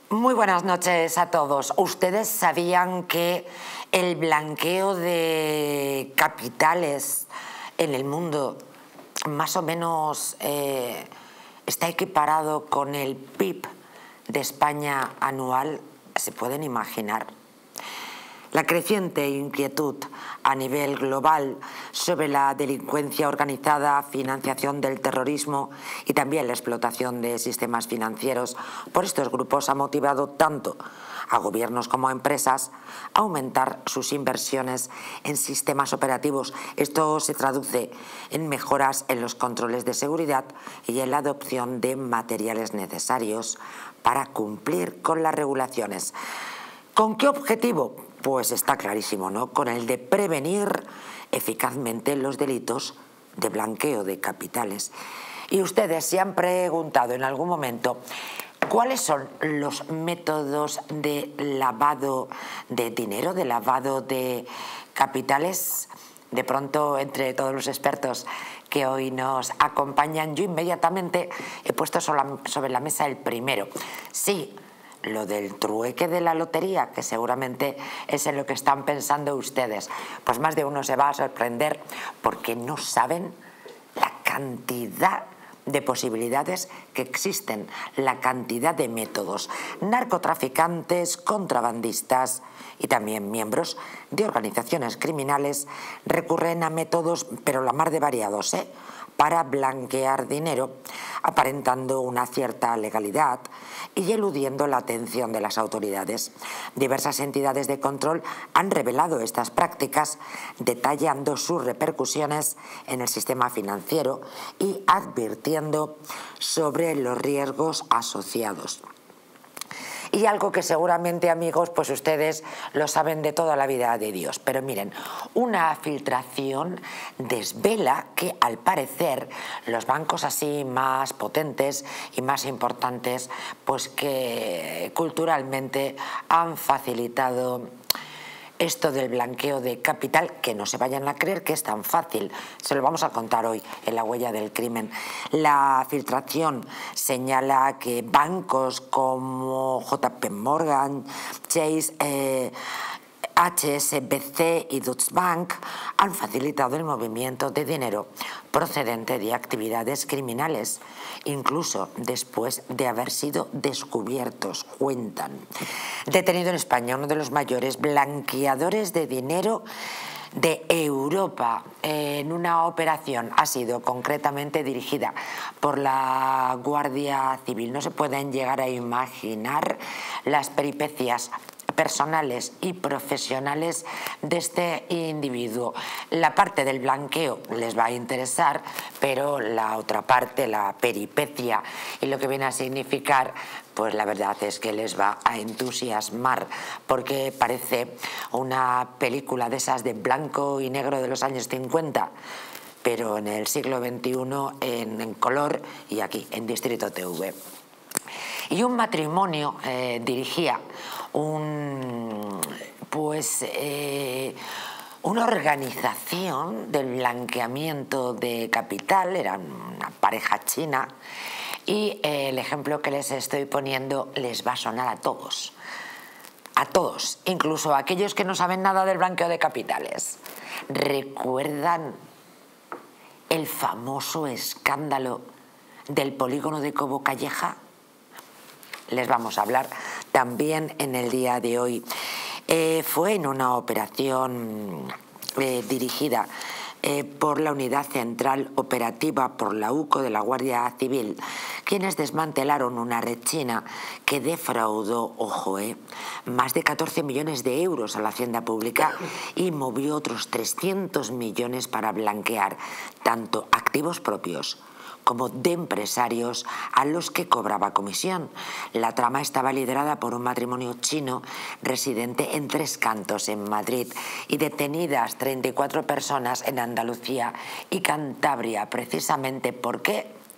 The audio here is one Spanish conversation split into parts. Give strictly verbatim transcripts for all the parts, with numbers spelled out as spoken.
Muy buenas noches a todos. ¿Ustedes sabían que el blanqueo de capitales en el mundo más o menos eh, está equiparado con el P I B de España anual? ¿Se pueden imaginar? La creciente inquietud a nivel global sobre la delincuencia organizada, financiación del terrorismo y también la explotación de sistemas financieros por estos grupos ha motivado tanto a gobiernos como a empresas a aumentar sus inversiones en sistemas operativos. Esto se traduce en mejoras en los controles de seguridad y en la adopción de materiales necesarios para cumplir con las regulaciones. ¿Con qué objetivo? Pues está clarísimo, ¿no? Con el de prevenir eficazmente los delitos de blanqueo de capitales. Y ustedes se han preguntado en algún momento cuáles son los métodos de lavado de dinero, de lavado de capitales. De pronto, entre todos los expertos que hoy nos acompañan, yo inmediatamente he puesto sobre la mesa el primero. Sí, lo del trueque de la lotería, que seguramente es en lo que están pensando ustedes. Pues más de uno se va a sorprender porque no saben la cantidad de posibilidades que existen, la cantidad de métodos. Narcotraficantes, contrabandistas y también miembros de organizaciones criminales recurren a métodos, pero la mar de variados, ¿eh?, para blanquear dinero, aparentando una cierta legalidad y eludiendo la atención de las autoridades. Diversas entidades de control han revelado estas prácticas, detallando sus repercusiones en el sistema financiero y advirtiendo sobre los riesgos asociados. Y algo que seguramente, amigos, pues ustedes lo saben de toda la vida de Dios. Pero miren, una filtración desvela que al parecer los bancos así más potentes y más importantes, pues que culturalmente han facilitado esto del blanqueo de capital, que no se vayan a creer que es tan fácil. Se lo vamos a contar hoy en La Huella del Crimen. La filtración señala que bancos como J P Morgan, Chase, eh, H S B C y Deutsche Bank han facilitado el movimiento de dinero procedente de actividades criminales, incluso después de haber sido descubiertos, cuentan. Detenido en España uno de los mayores blanqueadores de dinero de Europa en una operación, ha sido concretamente dirigida por la Guardia Civil. No se pueden llegar a imaginar las peripecias personales y profesionales de este individuo. La parte del blanqueo les va a interesar, pero la otra parte, la peripecia y lo que viene a significar, pues la verdad es que les va a entusiasmar, porque parece una película de esas de blanco y negro de los años cincuenta, pero en el siglo veintiuno en, en color y aquí en Distrito T V. Y un matrimonio eh, dirigía un, pues, eh, una organización del blanqueamiento de capital, era una pareja china, y eh, el ejemplo que les estoy poniendo les va a sonar a todos, a todos, incluso a aquellos que no saben nada del blanqueo de capitales. ¿Recuerdan el famoso escándalo del polígono de Cobo Calleja? Les vamos a hablar también en el día de hoy. Eh, fue en una operación eh, dirigida eh, por la Unidad Central Operativa, por la U C O de la Guardia Civil, quienes desmantelaron una red china que defraudó, ojo, eh, más de catorce millones de euros a la hacienda pública y movió otros trescientos millones para blanquear tanto activos propios como de empresarios a los que cobraba comisión. La trama estaba liderada por un matrimonio chino residente en Tres Cantos, en Madrid, y detenidas treinta y cuatro personas en Andalucía y Cantabria. Precisamente, ¿por qué?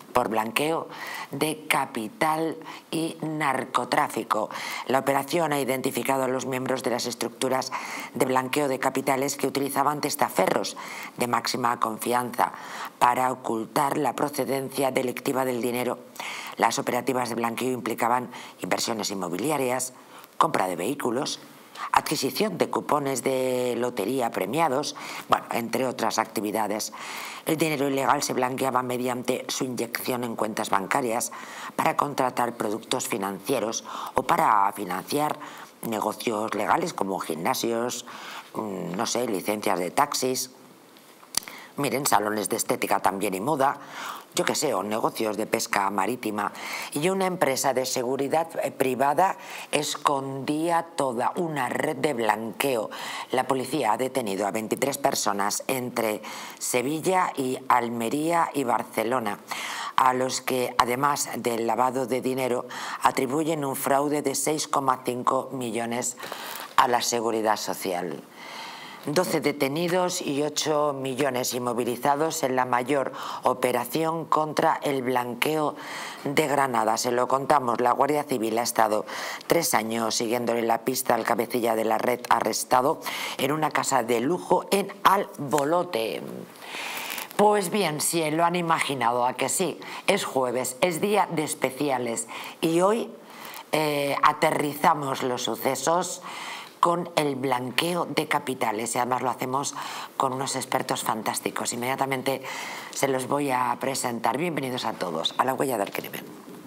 por blanqueo de capital y narcotráfico. La operación ha identificado a los miembros de las estructuras de blanqueo de capitales que utilizaban testaferros de máxima confianza para ocultar la procedencia delictiva del dinero. Las operativas de blanqueo implicaban inversiones inmobiliarias, compra de vehículos, adquisición de cupones de lotería premiados, bueno, entre otras actividades. El dinero ilegal se blanqueaba mediante su inyección en cuentas bancarias para contratar productos financieros o para financiar negocios legales como gimnasios, no sé, licencias de taxis, miren, salones de estética también y moda, yo qué sé, o negocios de pesca marítima. Y una empresa de seguridad privada escondía toda una red de blanqueo. La policía ha detenido a veintitrés personas entre Sevilla y Almería y Barcelona, a los que, además del lavado de dinero, atribuyen un fraude de seis coma cinco millones a la Seguridad Social. doce detenidos y ocho millones inmovilizados en la mayor operación contra el blanqueo de Granada. Se lo contamos, la Guardia Civil ha estado tres años siguiéndole la pista al cabecilla de la red arrestado en una casa de lujo en Albolote. Pues bien, sí, lo han imaginado, ¿a que sí? Es jueves, es día de especiales y hoy eh, aterrizamos los sucesos con el blanqueo de capitales y además lo hacemos con unos expertos fantásticos. Inmediatamente se los voy a presentar. Bienvenidos a todos a La Huella del Crimen.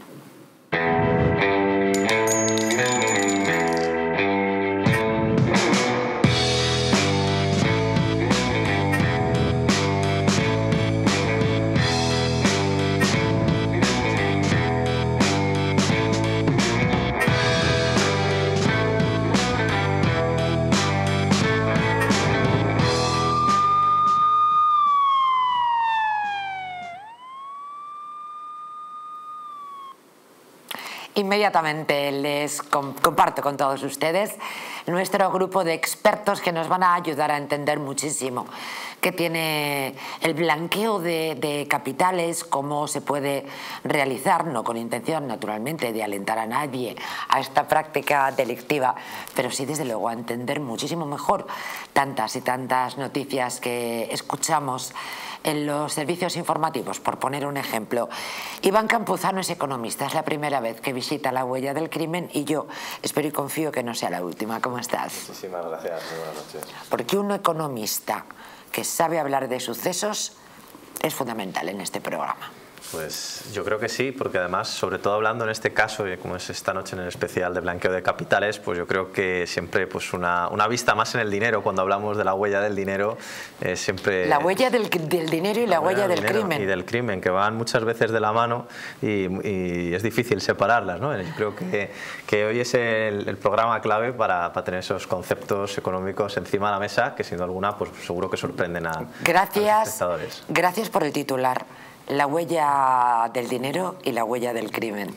Inmediatamente les comparto con todos ustedes nuestro grupo de expertos que nos van a ayudar a entender muchísimo qué tiene el blanqueo de, de capitales, cómo se puede realizar, no con intención naturalmente de alentar a nadie a esta práctica delictiva, pero sí desde luego a entender muchísimo mejor tantas y tantas noticias que escuchamos en los servicios informativos, por poner un ejemplo. Iván Campuzano es economista, es la primera vez que visita La Huella del Crimen y yo espero y confío que no sea la última. ¿Cómo estás? Muchísimas gracias, muy buenas noches. Porque un economista que sabe hablar de sucesos es fundamental en este programa. Pues yo creo que sí, porque además, sobre todo hablando en este caso, como es esta noche en el especial de blanqueo de capitales, pues yo creo que siempre pues una, una vista más en el dinero, cuando hablamos de la huella del dinero, eh, siempre... La huella del, del dinero y la, la huella, huella del, del crimen. Y del crimen, que van muchas veces de la mano y, y es difícil separarlas, ¿no? Yo creo que, que hoy es el, el programa clave para, para tener esos conceptos económicos encima de la mesa, que sin duda alguna pues seguro que sorprenden a, gracias, a los espectadores. Gracias por el titular. La huella del dinero y la huella del crimen.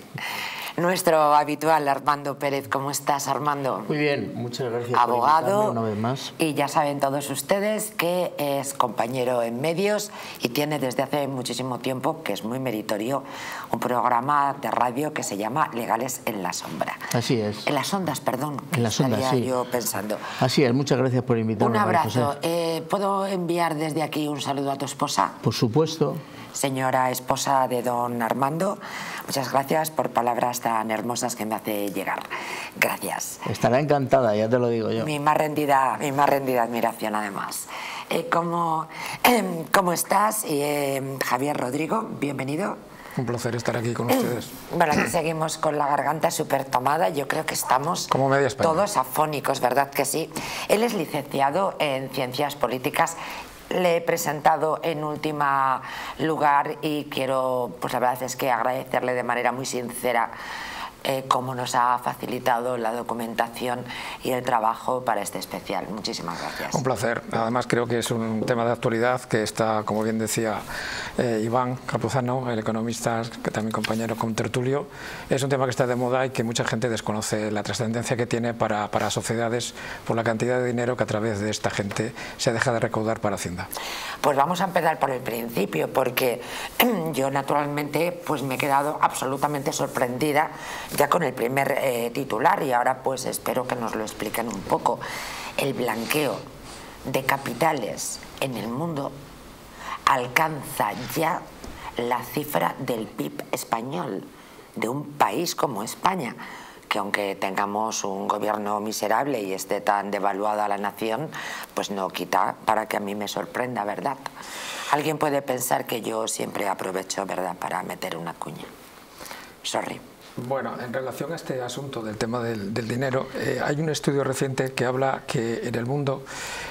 Nuestro habitual Armando Pérez, ¿cómo estás, Armando? Muy bien, muchas gracias. Abogado, por una vez más. Y ya saben todos ustedes que es compañero en medios y tiene desde hace muchísimo tiempo, que es muy meritorio, un programa de radio que se llama Legales en la Sombra. Así es. En las ondas, perdón. En las ondas, sí. Yo pensando. Así es, muchas gracias por invitarme. Un abrazo. Eh, ¿Puedo enviar desde aquí un saludo a tu esposa? Por supuesto. Señora esposa de don Armando, muchas gracias por palabras tan hermosas que me hace llegar. Gracias. Estará encantada, ya te lo digo yo. Mi más rendida, mi más rendida admiración, además. Eh, ¿cómo, eh, ¿Cómo estás? Eh, Javier Rodrigo, bienvenido. Un placer estar aquí con ustedes. Bueno, aquí seguimos con la garganta súper tomada. Yo creo que estamos como media España. Todos afónicos, ¿verdad que sí? Él es licenciado en Ciencias Políticas. Le he presentado en último lugar y quiero, pues la verdad es que agradecerle de manera muy sincera eh, cómo nos ha facilitado la documentación y el trabajo para este especial. Muchísimas gracias. Un placer. Además creo que es un tema de actualidad que está, como bien decía eh, Iván Campuzano, el economista, que también compañero con tertulio, es un tema que está de moda y que mucha gente desconoce la trascendencia que tiene para, para sociedades por la cantidad de dinero que a través de esta gente se deja de recaudar para Hacienda. Pues vamos a empezar por el principio, porque yo naturalmente pues me he quedado absolutamente sorprendida ya con el primer eh, titular, y ahora pues espero que nos lo expliquen un poco. El blanqueo de capitales en el mundo alcanza ya la cifra del P I B español, de un país como España, que aunque tengamos un gobierno miserable y esté tan devaluada la nación, pues no quita para que a mí me sorprenda, ¿verdad? Alguien puede pensar que yo siempre aprovecho, ¿verdad?, para meter una cuña. Sorry. Bueno, en relación a este asunto del tema del, del dinero, eh, hay un estudio reciente que habla que en el mundo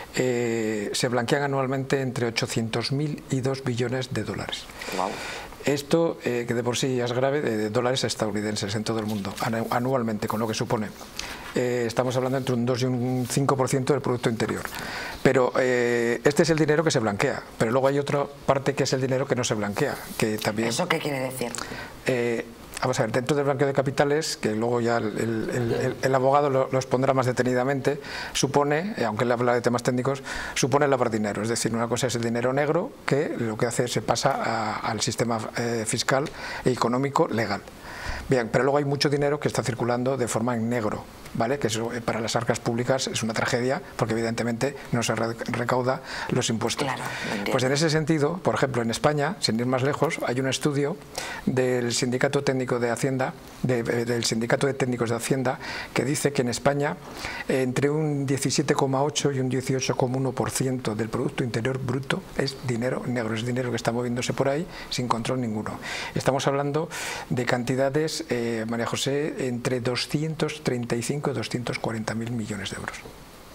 eh, se blanquean anualmente entre ochocientos mil y dos billones de dólares. Wow. Esto, eh, que de por sí ya es grave, de dólares estadounidenses en todo el mundo, anualmente, con lo que supone. Eh, estamos hablando entre un dos y un cinco por ciento del Producto Interior. Pero eh, este es el dinero que se blanquea, pero luego hay otra parte que es el dinero que no se blanquea. Que también, ¿Eso qué quiere decir? Eh, Vamos a ver, dentro del blanqueo de capitales, que luego ya el, el, el, el abogado lo, lo expondrá más detenidamente, supone, aunque él habla de temas técnicos, supone lavar dinero. Es decir, una cosa es el dinero negro, que lo que hace es se pasa a, al sistema eh, fiscal e económico legal. Bien, pero luego hay mucho dinero que está circulando de forma en negro, ¿vale? Que eso para las arcas públicas es una tragedia, porque evidentemente no se recauda los impuestos. Claro, pues en ese sentido, por ejemplo, en España, sin ir más lejos, hay un estudio del Sindicato Técnico de Hacienda, de, del Sindicato de Técnicos de Hacienda, que dice que en España entre un diecisiete coma ocho y un dieciocho coma uno por ciento del Producto Interior Bruto es dinero negro, es dinero que está moviéndose por ahí sin control ninguno. Estamos hablando de cantidades, eh, María José, entre doscientos treinta y cinco y doscientos cuarenta mil millones de euros.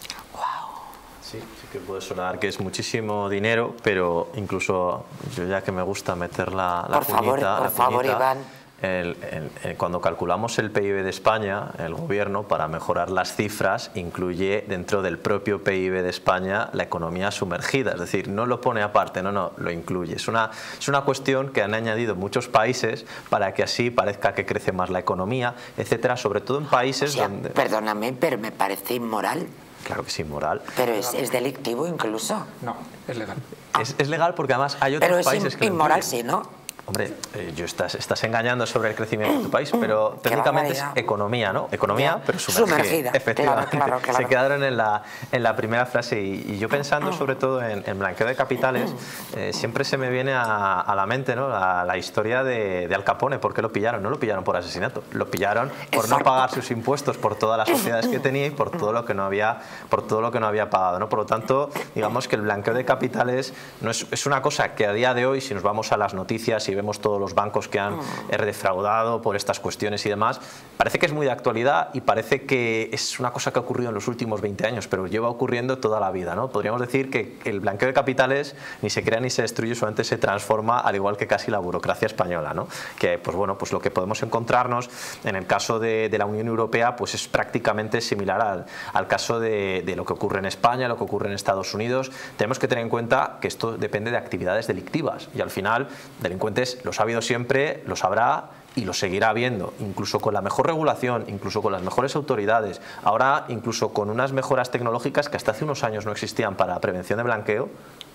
Sí, sí que puede sonar que es muchísimo dinero, pero incluso yo, ya que me gusta meter la, la por cuñita, favor, por la favor, cuñita, Iván. El, el, el, cuando calculamos el P I B de España, el gobierno, para mejorar las cifras, incluye dentro del propio P I B de España la economía sumergida, es decir, no lo pone aparte, no, no, lo incluye. Es una, es una cuestión que han añadido muchos países para que así parezca que crece más la economía, etcétera, sobre todo en países o sea, donde... Perdóname, pero me parece inmoral. Claro que sí, inmoral. Pero es, es delictivo incluso. No, es legal. Es, es legal porque además hay otros pero es países que... Pero es inmoral, sí, ¿no? Hombre, eh, yo estás, estás engañando sobre el crecimiento de tu país, pero técnicamente es economía, ¿no? Economía, ya, pero sumergida. Sumergida, efectivamente. Claro, claro, claro. Se quedaron en la, en la primera frase y, y yo pensando sobre todo en, en blanqueo de capitales, eh, siempre se me viene a, a la mente, ¿no?, la, la historia de, de Al Capone. ¿Por qué lo pillaron? No lo pillaron por asesinato, lo pillaron por Exacto. no pagar sus impuestos, por todas las sociedades que tenía y por todo lo que no había, por todo lo que no había pagado, ¿no? Por lo tanto, digamos que el blanqueo de capitales no es, es una cosa que a día de hoy, si nos vamos a las noticias y vemos todos los bancos que han defraudado por estas cuestiones y demás, parece que es muy de actualidad y parece que es una cosa que ha ocurrido en los últimos veinte años, pero lleva ocurriendo toda la vida, ¿no? Podríamos decir que el blanqueo de capitales ni se crea ni se destruye, solamente se transforma, al igual que casi la burocracia española, ¿no? Que, pues bueno, pues lo que podemos encontrarnos en el caso de, de la Unión Europea, pues es prácticamente similar al, al caso de, de lo que ocurre en España, lo que ocurre en Estados Unidos. Tenemos que tener en cuenta que esto depende de actividades delictivas y al final delincuentes los ha habido siempre, los habrá y lo seguirá habiendo, incluso con la mejor regulación, incluso con las mejores autoridades, ahora incluso con unas mejoras tecnológicas que hasta hace unos años no existían para la prevención de blanqueo.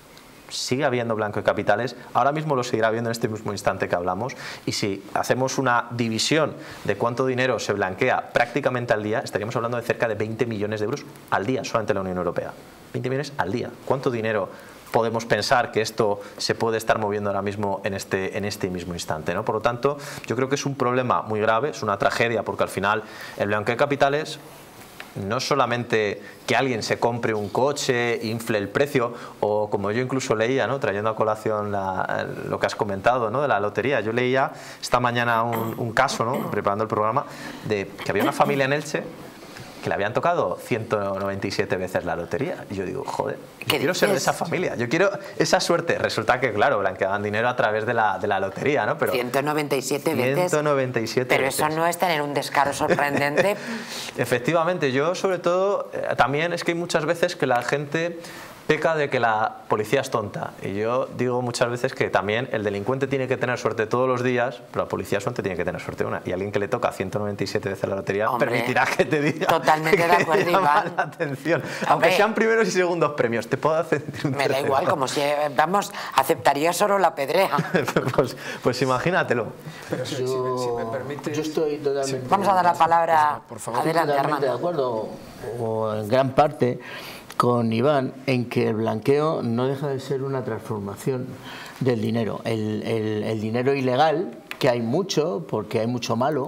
Sigue habiendo blanqueo de capitales, ahora mismo lo seguirá habiendo en este mismo instante que hablamos, y si hacemos una división de cuánto dinero se blanquea prácticamente al día, estaríamos hablando de cerca de veinte millones de euros al día solamente en la Unión Europea. veinte millones al día. ¿Cuánto dinero podemos pensar que esto se puede estar moviendo ahora mismo en este, en este mismo instante, ¿no? Por lo tanto, yo creo que es un problema muy grave, es una tragedia, porque al final el blanqueo de capitales no solamente que alguien se compre un coche, infle el precio, o como yo incluso leía, ¿no?, trayendo a colación la, lo que has comentado, ¿no?, de la lotería. Yo leía esta mañana un, un caso, ¿no?, preparando el programa, de que había una familia en Elche que le habían tocado ciento noventa y siete veces la lotería. Y yo digo, joder, yo quiero dices? ser de esa familia, yo quiero esa suerte. Resulta que, claro, blanqueaban dinero a través de la, de la lotería, ¿no? Pero ciento noventa y siete veces. ciento noventa y siete Pero veces. eso no es tener un descaro sorprendente. Efectivamente, yo sobre todo, eh, también es que hay muchas veces que la gente peca de que la policía es tonta. Y yo digo muchas veces que también el delincuente tiene que tener suerte todos los días, pero la policía suerte tiene que tener suerte una. Y alguien que le toca ciento noventa y siete veces la lotería, Hombre, permitirá que te diga totalmente que de acuerdo, te llama Iván. la atención. Hombre, aunque sean primeros y segundos premios, te puedo hacer un me da tercero. igual, como si, vamos, aceptaría solo la pedrea. pues, pues imagínatelo. Pero si, si me, si me permite... Yo estoy totalmente... Vamos a dar la palabra, por favor. adelante, totalmente de Armando. acuerdo, o en gran parte, con Iván en que el blanqueo no deja de ser una transformación del dinero. El, el, el dinero ilegal, que hay mucho, porque hay mucho malo,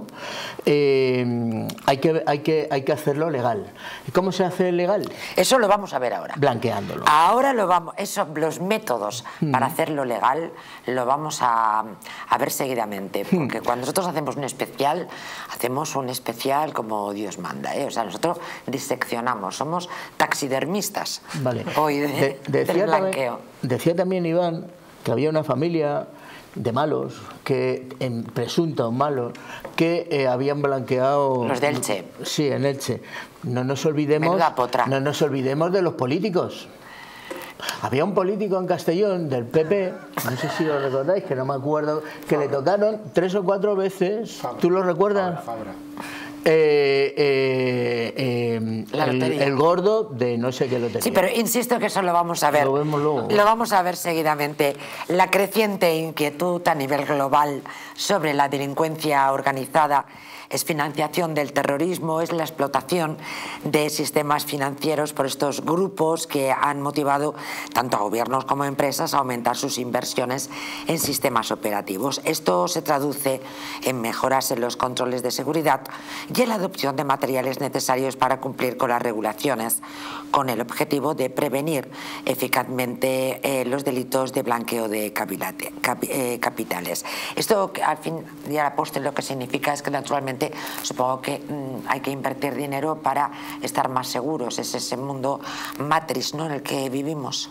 eh, hay, que, hay, que, hay que hacerlo legal. ¿Y cómo se hace legal? Eso lo vamos a ver ahora. Blanqueándolo. Ahora lo vamos, eso, los métodos para hacerlo legal lo vamos a, a ver seguidamente, porque cuando nosotros hacemos un especial, hacemos un especial como Dios manda, ¿eh? O sea, nosotros diseccionamos, somos taxidermistas Vale. hoy de, De- del decía, blanqueo. también, decía también Iván que había una familia de malos, que en presuntos malos, que eh, habían blanqueado... Los de Elche. Sí, en Elche. No nos olvidemos, Menuda potra. no nos olvidemos de los políticos. Había un político en Castellón del P P, no sé si lo recordáis, que no me acuerdo, que le tocaron tres o cuatro veces. Fabra. ¿Tú lo recuerdas? Fabra. Eh, eh, eh, La el, lotería. el gordo de no sé qué lotería. Sí, pero insisto que eso lo vamos a ver. Lo vemos luego. Lo vamos a ver seguidamente. La creciente inquietud a nivel global sobre la delincuencia organizada es financiación del terrorismo, es la explotación de sistemas financieros por estos grupos que han motivado tanto a gobiernos como a empresas a aumentar sus inversiones en sistemas operativos. Esto se traduce en mejoras en los controles de seguridad y en la adopción de materiales necesarios para cumplir con las regulaciones, con el objetivo de prevenir eficazmente eh, los delitos de blanqueo de capilate- capi- eh, capitales. Esto, que al fin y al postre, lo que significa es que naturalmente supongo que mmm, hay que invertir dinero para estar más seguros. Es ese mundo matrix, ¿no?, en el que vivimos.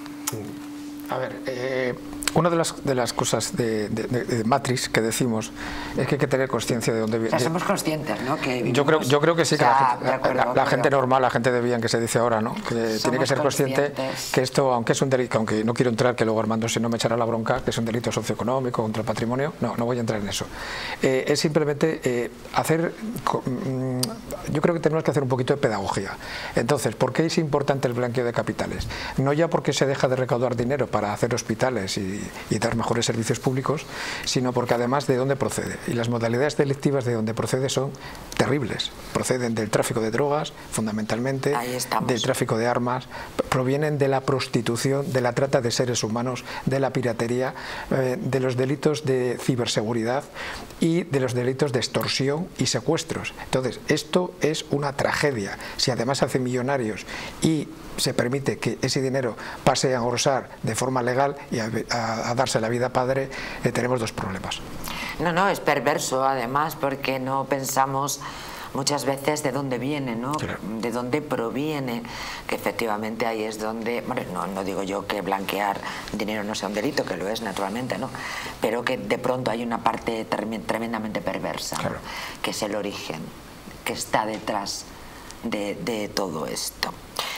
A ver, eh, una de las, de las cosas de, de, de, de Matrix que decimos es que hay que tener conciencia de dónde O viene. sea, somos conscientes, ¿no?, que vivimos, Yo creo, yo creo que sí, o que sea, la, gente, de acuerdo, la- la pero- gente normal, la gente de bien que se dice ahora, ¿no? Que tiene que ser consciente conscientes. que esto, aunque es un delito, aunque no quiero entrar, que luego Armando si no me echará la bronca, que es un delito socioeconómico contra el patrimonio, no, no voy a entrar en eso. Eh, es simplemente eh, hacer, co- mm, yo creo que tenemos que hacer un poquito de pedagogía. Entonces, ¿por qué es importante el blanqueo de capitales? No ya porque se deja de recaudar dinero para hacer hospitales y, y dar mejores servicios públicos, sino porque además de dónde procede. Y las modalidades delictivas de dónde procede son terribles. Proceden del tráfico de drogas, fundamentalmente, Ahí estamos. del tráfico de armas, provienen de la prostitución, de la trata de seres humanos, de la piratería, eh, de los delitos de ciberseguridad y de los delitos de extorsión y secuestros. Entonces, esto es una tragedia. Si además se hacen millonarios y se permite que ese dinero pase a engrosar de forma legal y a, a- a darse la vida padre, eh, tenemos dos problemas. No, no, es perverso además porque no pensamos muchas veces de dónde viene, ¿no? Claro. De dónde proviene, que efectivamente ahí es donde, bueno, no, no digo yo que blanquear dinero no sea un delito, que lo es naturalmente, ¿no? Pero que de pronto hay una parte trem- tremendamente perversa, ¿no? Claro. Que es el origen, que está detrás de, de todo esto.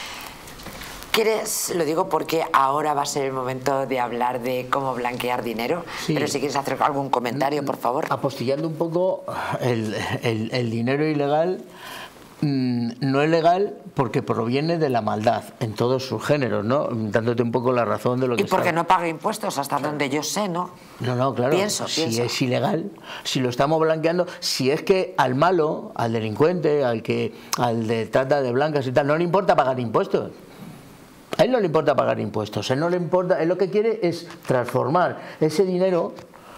¿Quieres? Lo digo porque ahora va a ser el momento de hablar de cómo blanquear dinero, Sí. pero si quieres hacer algún comentario, por favor. Apostillando un poco, el, el- el dinero ilegal mm, no es legal porque proviene de la maldad en todos sus géneros, ¿no? Dándote un poco la razón de lo que Y porque está- no paga impuestos, hasta donde yo sé, ¿no? No, no, claro. Pienso, si pienso. es ilegal, si lo estamos blanqueando, si es que al malo, al delincuente, al que al de trata de blancas y tal, no le importa pagar impuestos. A él no le importa pagar impuestos, a él no le importa, él lo que quiere es transformar ese dinero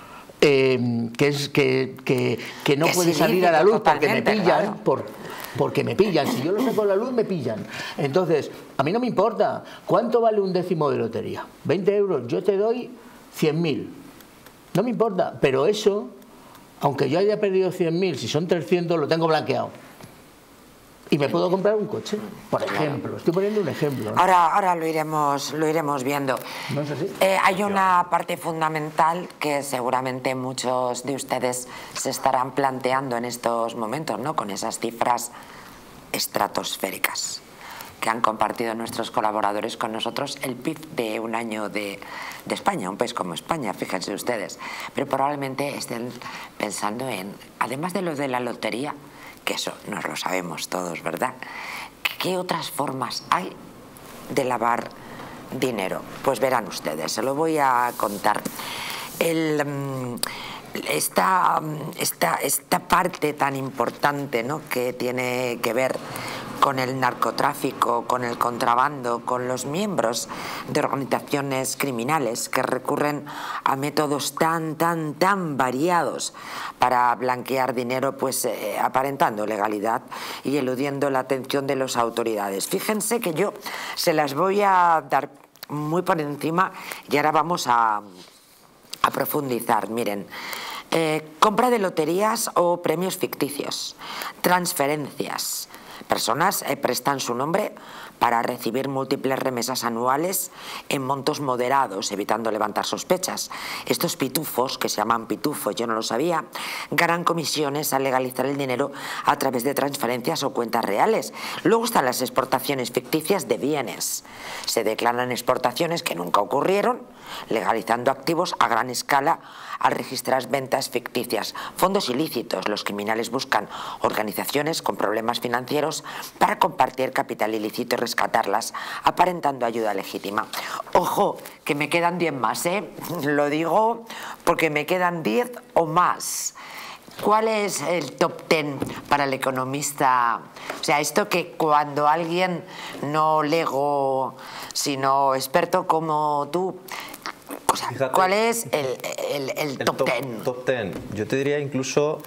eh, que es que, que, que no Que es puede salir a la ilícito luz porque me totalmente, pillan, claro. por, porque me pillan. Si yo lo saco a la luz, me pillan. Entonces, a mí no me importa. ¿Cuánto vale un décimo de lotería? veinte euros. Yo te doy cien mil. No me importa. Pero eso, aunque yo haya perdido cien mil, si son trescientos, lo tengo blanqueado. y me puedo comprar un coche, por ejemplo. Estoy poniendo un ejemplo, ¿no? Ahora, ahora lo iremos, lo iremos viendo. ¿No es así? Eh, hay una parte fundamental que seguramente muchos de ustedes se estarán planteando en estos momentos, ¿no? Con esas cifras estratosféricas que han compartido nuestros colaboradores con nosotros, el P I B de un año de, de España, un país como España, fíjense ustedes. Pero probablemente estén pensando en, además de lo de la lotería, que eso nos lo sabemos todos, ¿verdad? ¿Qué otras formas hay de lavar dinero? Pues verán ustedes, se lo voy a contar. El... Um, Esta, esta, esta parte tan importante, ¿no?, que tiene que ver con el narcotráfico, con el contrabando, con los miembros de organizaciones criminales que recurren a métodos tan, tan, tan variados para blanquear dinero, pues eh, aparentando legalidad y eludiendo la atención de las autoridades. Fíjense que yo se las voy a dar muy por encima y ahora vamos a... a profundizar. Miren, eh, compra de loterías o premios ficticios, transferencias. Personas eh, prestan su nombre para recibir múltiples remesas anuales en montos moderados, evitando levantar sospechas. Estos pitufos, que se llaman pitufos, yo no lo sabía, ganan comisiones al legalizar el dinero a través de transferencias o cuentas reales. Luego están las exportaciones ficticias de bienes. Se declaran exportaciones que nunca ocurrieron, legalizando activos a gran escala al registrar ventas ficticias. Fondos ilícitos. Los criminales buscan organizaciones con problemas financieros para compartir capital ilícito y rescatarlas, aparentando ayuda legítima. Ojo, que me quedan diez más, ¿eh? Lo digo porque me quedan diez o más. ¿Cuál es el top ten para el economista? O sea, esto que cuando alguien no lego, sino experto como tú... O sea, Fíjate, ¿cuál es el, el, el, el top, top ten? Top ten. Yo te diría incluso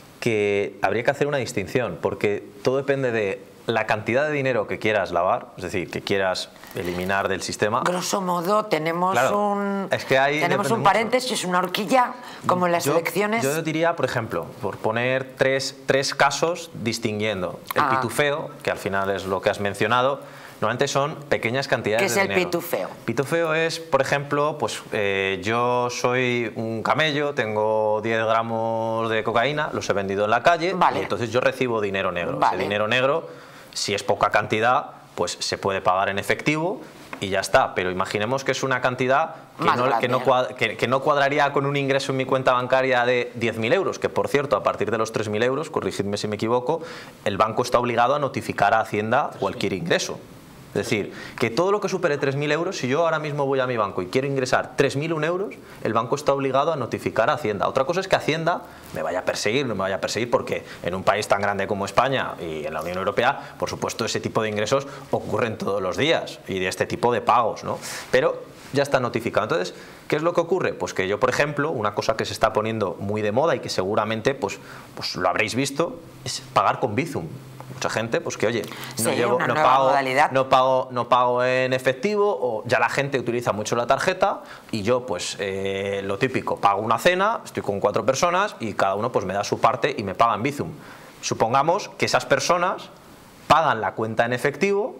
que habría que hacer una distinción, porque todo depende de la cantidad de dinero que quieras lavar, es decir, que quieras eliminar del sistema. Grosso modo, tenemos claro, un, es que ahí tenemos un paréntesis, una horquilla, como en las yo, elecciones. Yo diría, por ejemplo, por poner tres, tres casos distinguiendo. El ah. pitufeo, que al final es lo que has mencionado, normalmente son pequeñas cantidades de dinero. ¿Qué es el pitufeo? Pitufeo es, por ejemplo, pues eh, yo soy un camello, tengo diez gramos de cocaína, los he vendido en la calle, vale. y entonces yo recibo dinero negro. Vale. Ese dinero negro, si es poca cantidad, pues se puede pagar en efectivo y ya está. Pero imaginemos que es una cantidad que no, que, no cuadra, que, que no cuadraría con un ingreso en mi cuenta bancaria de diez mil euros, que por cierto, a partir de los tres mil euros, corregidme si me equivoco, el banco está obligado a notificar a Hacienda cualquier ingreso. Es decir, que todo lo que supere tres mil euros, si yo ahora mismo voy a mi banco y quiero ingresar tres mil uno euros, el banco está obligado a notificar a Hacienda. Otra cosa es que Hacienda me vaya a perseguir, no me vaya a perseguir, porque en un país tan grande como España y en la Unión Europea, por supuesto, ese tipo de ingresos ocurren todos los días y de este tipo de pagos, ¿no? Pero ya está notificado. Entonces, ¿qué es lo que ocurre? Pues que yo, por ejemplo, una cosa que se está poniendo muy de moda y que seguramente pues, pues lo habréis visto, es pagar con Bizum. Mucha gente, pues que oye, no, sí, llevo, no, pago, no, pago, no pago en efectivo, o ya la gente utiliza mucho la tarjeta y yo pues eh, lo típico, pago una cena, estoy con cuatro personas y cada uno pues me da su parte y me paga en Bizum. Supongamos que esas personas pagan la cuenta en efectivo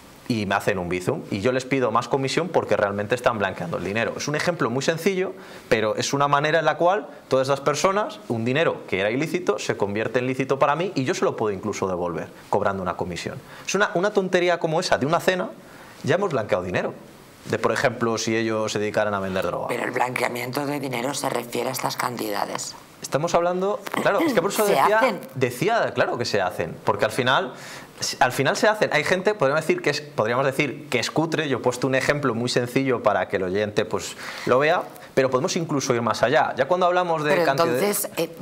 y me hacen un Bizum y yo les pido más comisión porque realmente están blanqueando el dinero. Es un ejemplo muy sencillo, pero es una manera en la cual todas las personas, un dinero que era ilícito se convierte en lícito para mí y yo se lo puedo incluso devolver cobrando una comisión. Es una, una tontería como esa de una cena, ya hemos blanqueado dinero. De, por ejemplo, si ellos se dedicaran a vender droga. Pero el blanqueamiento de dinero se refiere a estas cantidades. Estamos hablando, claro, es que por eso decía, decía, claro que se hacen, porque al final, al final se hacen. Hay gente, podríamos decir que es, podríamos decir que es cutre. Yo he puesto un ejemplo muy sencillo para que el oyente pues lo vea, pero podemos incluso ir más allá. Ya cuando hablamos de pero cantidades... entonces, eh,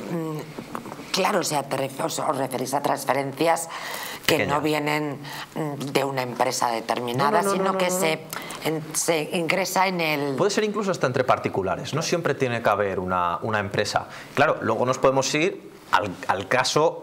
claro, o sea, te ref os, os referís a transferencias que Pequeña. no vienen de una empresa determinada, no, no, no, sino no, no, que no, no. Se, en, se ingresa en el... Puede ser incluso hasta entre particulares, no siempre tiene que haber una, una empresa. Claro, luego nos podemos ir al, al caso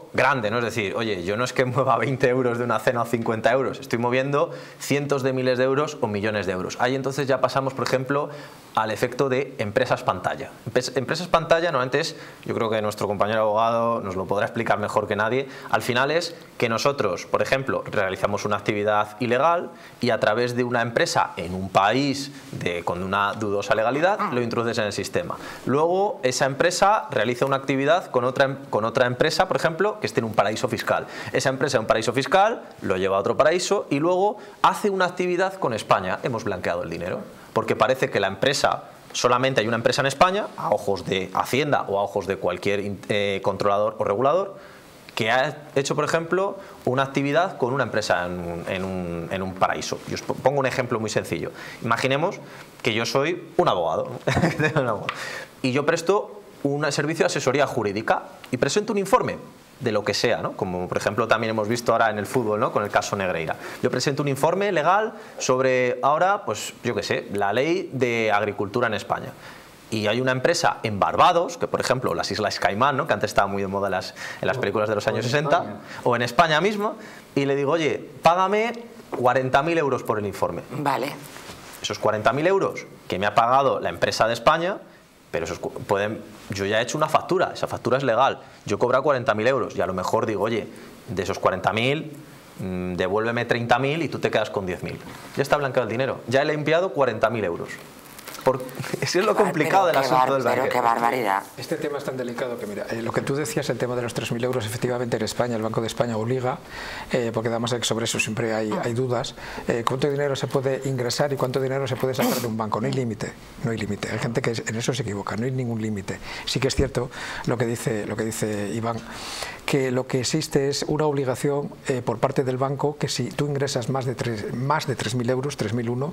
grande, ¿no? Es decir, oye, yo no es que mueva veinte euros de una cena o cincuenta euros, estoy moviendo cientos de miles de euros o millones de euros. Ahí entonces ya pasamos, por ejemplo, al efecto de empresas pantalla. Empresas pantalla normalmente es, yo creo que nuestro compañero abogado nos lo podrá explicar mejor que nadie, al final es que nosotros, por ejemplo, realizamos una actividad ilegal y a través de una empresa en un país de, con una dudosa legalidad lo introduces en el sistema. Luego esa empresa realiza una actividad con otra, con otra empresa, por ejemplo, que esté en un paraíso fiscal. Esa empresa en un paraíso fiscal lo lleva a otro paraíso y luego hace una actividad con España. Hemos blanqueado el dinero, porque parece que la empresa, solamente hay una empresa en España, a ojos de Hacienda o a ojos de cualquier eh, controlador o regulador, que ha hecho, por ejemplo, una actividad con una empresa en, en, un, en un paraíso. Yo os pongo un ejemplo muy sencillo. Imaginemos que yo soy un abogado, ¿no? Y yo presto un servicio de asesoría jurídica y presento un informe de lo que sea, ¿no? Como por ejemplo también hemos visto ahora en el fútbol, ¿no? Con el caso Negreira. Yo presento un informe legal sobre ahora, pues yo qué sé, la ley de agricultura en España. Y hay una empresa en Barbados, que por ejemplo las Islas Caimán, ¿no? Que antes estaba muy de moda en las, en las películas de los años sesenta, o en España mismo, y le digo, oye, págame cuarenta mil euros por el informe. Vale. Esos cuarenta mil euros que me ha pagado la empresa de España, pero esos pueden, yo ya he hecho una factura, esa factura es legal, yo he cobrado cuarenta mil euros y a lo mejor digo, oye, de esos cuarenta mil, mmm, devuélveme treinta mil y tú te quedas con diez mil. Ya está blanqueado el dinero, ya he limpiado cuarenta mil euros. Por, eso es lo complicado del asunto del blanqueo. Pero qué barbaridad. Este tema es tan delicado que, mira, eh, lo que tú decías, el tema de los tres mil euros, efectivamente en España, el Banco de España obliga, eh, porque además sobre eso siempre hay, hay dudas, eh, cuánto dinero se puede ingresar y cuánto dinero se puede sacar de un banco. No hay límite, no hay límite. Hay gente que en eso se equivoca, no hay ningún límite. Sí que es cierto lo que dice, lo que dice Iván, que lo que existe es una obligación eh, por parte del banco que si tú ingresas más de tres mil euros, tres mil uno,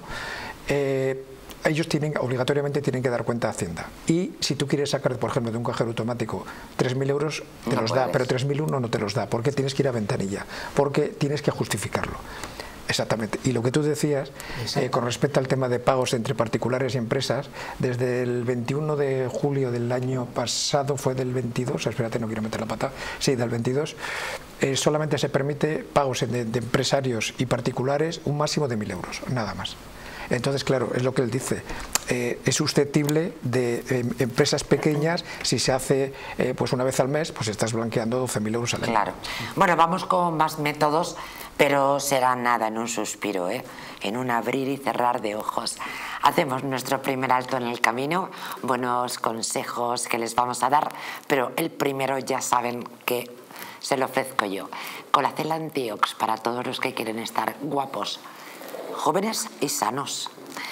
eh, ellos tienen, obligatoriamente tienen que dar cuenta a Hacienda. Y si tú quieres sacar, por ejemplo, de un cajero automático tres mil euros, te no los puedes. da, pero tres mil uno no te los da, porque tienes que ir a ventanilla, porque tienes que justificarlo. Exactamente. Y lo que tú decías, eh, con respecto al tema de pagos entre particulares y empresas, desde el veintiuno de julio del año pasado, fue del veintidós, espérate, no quiero meter la pata, sí, del veintidós, eh, solamente se permite pagos de, de empresarios y particulares un máximo de mil euros, nada más. Entonces, claro, es lo que él dice, eh, es susceptible de eh, empresas pequeñas, si se hace eh, pues una vez al mes, pues estás blanqueando doce mil euros al año. Claro. Bueno, vamos con más métodos, pero será nada en un suspiro, ¿eh? En un abrir y cerrar de ojos. Hacemos nuestro primer alto en el camino, buenos consejos que les vamos a dar, pero el primero ya saben que se lo ofrezco yo. Colacel Antiox para todos los que quieren estar guapos, jóvenes y sanos.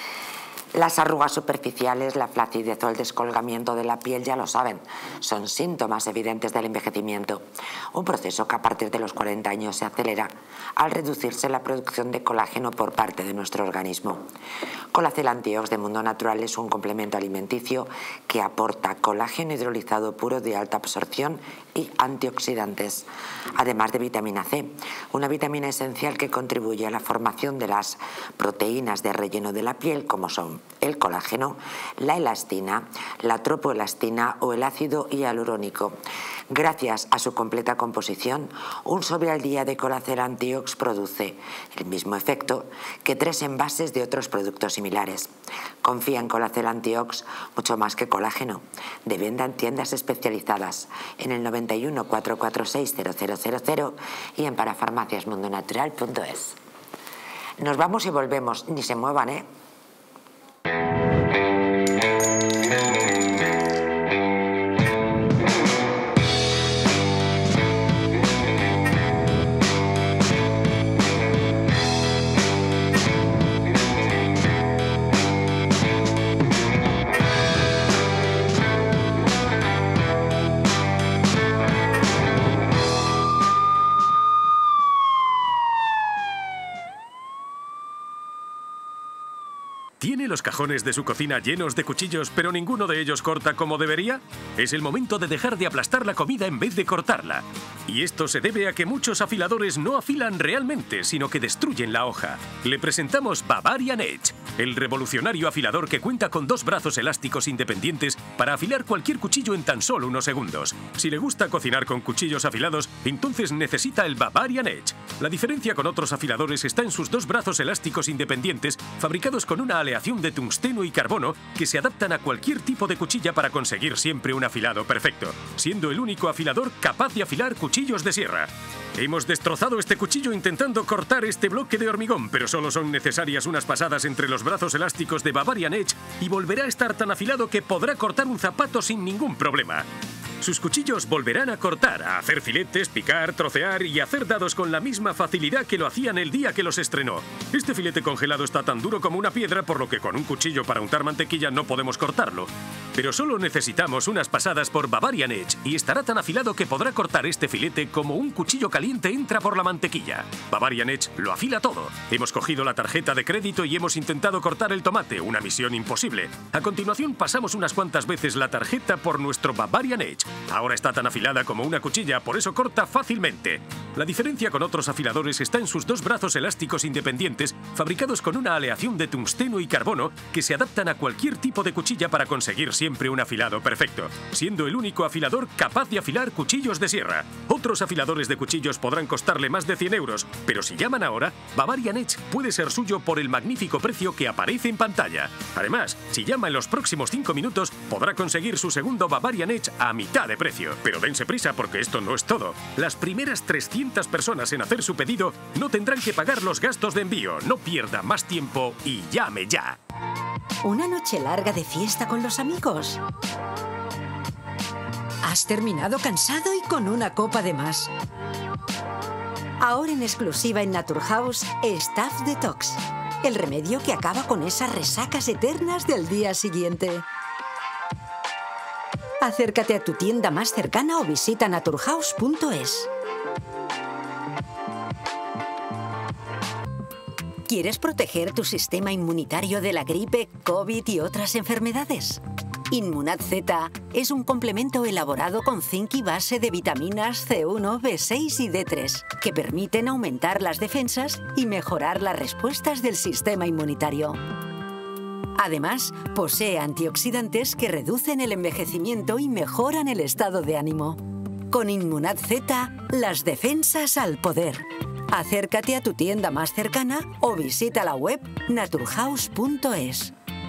Las arrugas superficiales, la flacidez o el descolgamiento de la piel, ya lo saben, son síntomas evidentes del envejecimiento. Un proceso que a partir de los cuarenta años se acelera al reducirse la producción de colágeno por parte de nuestro organismo. Colacel Antiox de Mundo Natural es un complemento alimenticio que aporta colágeno hidrolizado puro de alta absorción y antioxidantes, además de vitamina C, una vitamina esencial que contribuye a la formación de las proteínas de relleno de la piel, como son el colágeno, la elastina, la tropoelastina o el ácido hialurónico. Gracias a su completa composición, un sobre al día de Colacel Antiox produce el mismo efecto que tres envases de otros productos similares. Confía en Colacel Antiox mucho más que colágeno. De venta en tiendas especializadas en el noventa y uno, cuatrocientos cuarenta y seis, cero cero cero cero y en parafarmacias mundo natural punto es. Nos vamos y volvemos. Ni se muevan, ¿eh? ¿Tiene los cajones de su cocina llenos de cuchillos, pero ninguno de ellos corta como debería? Es el momento de dejar de aplastar la comida en vez de cortarla. Y esto se debe a que muchos afiladores no afilan realmente, sino que destruyen la hoja. Le presentamos Bavarian Edge, el revolucionario afilador que cuenta con dos brazos elásticos independientes para afilar cualquier cuchillo en tan solo unos segundos. Si le gusta cocinar con cuchillos afilados, entonces necesita el Bavarian Edge. La diferencia con otros afiladores está en sus dos brazos elásticos independientes, fabricados con una aleación de tungsteno y carbono que se adaptan a cualquier tipo de cuchilla para conseguir siempre un afilado perfecto, siendo el único afilador capaz de afilar cuchillos de sierra. Hemos destrozado este cuchillo intentando cortar este bloque de hormigón, pero solo son necesarias unas pasadas entre los brazos elásticos de Bavarian Edge y volverá a estar tan afilado que podrá cortar un zapato sin ningún problema. Sus cuchillos volverán a cortar, a hacer filetes, picar, trocear y hacer dados con la misma facilidad que lo hacían el día que los estrenó. Este filete congelado está tan duro como una piedra, por lo que con un cuchillo para untar mantequilla no podemos cortarlo. Pero solo necesitamos unas pasadas por Bavarian Edge y estará tan afilado que podrá cortar este filete como un cuchillo caliente entra por la mantequilla. Bavarian Edge lo afila todo. Hemos cogido la tarjeta de crédito y hemos intentado cortar el tomate, una misión imposible. A continuación pasamos unas cuantas veces la tarjeta por nuestro Bavarian Edge. Ahora está tan afilada como una cuchilla, por eso corta fácilmente. La diferencia con otros afiladores está en sus dos brazos elásticos independientes, fabricados con una aleación de tungsteno y carbono que se adaptan a cualquier tipo de cuchilla para conseguir siempre un afilado perfecto, siendo el único afilador capaz de afilar cuchillos de sierra. Otros afiladores de cuchillos podrán costarle más de cien euros, pero si llaman ahora, Bavarian Edge puede ser suyo por el magnífico precio que aparece en pantalla. Además, si llama en los próximos cinco minutos, podrá conseguir su segundo Bavarian Edge a mitad de precio. Pero dense prisa porque esto no es todo. Las primeras trescientas personas en hacer su pedido no tendrán que pagar los gastos de envío. No pierda más tiempo y llame ya. ¿Una noche larga de fiesta con los amigos? ¿Has terminado cansado y con una copa de más? Ahora en exclusiva en Naturhaus, Staff Detox. El remedio que acaba con esas resacas eternas del día siguiente. Acércate a tu tienda más cercana o visita naturhaus punto es. ¿Quieres proteger tu sistema inmunitario de la gripe, COVID y otras enfermedades? Inmunad Z es un complemento elaborado con zinc y base de vitaminas ce uno, be seis y de tres, que permiten aumentar las defensas y mejorar las respuestas del sistema inmunitario. Además, posee antioxidantes que reducen el envejecimiento y mejoran el estado de ánimo. Con Inmunad Z, las defensas al poder. Acércate a tu tienda más cercana o visita la web naturhaus punto es.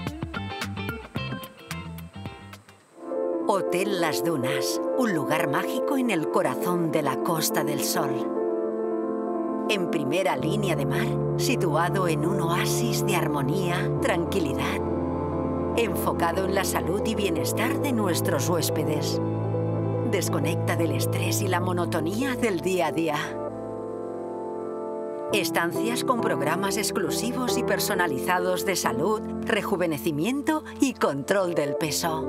Hotel Las Dunas, un lugar mágico en el corazón de la Costa del Sol. En primera línea de mar, situado en un oasis de armonía, tranquilidad, enfocado en la salud y bienestar de nuestros huéspedes. Desconecta del estrés y la monotonía del día a día. Estancias con programas exclusivos y personalizados de salud, rejuvenecimiento y control del peso.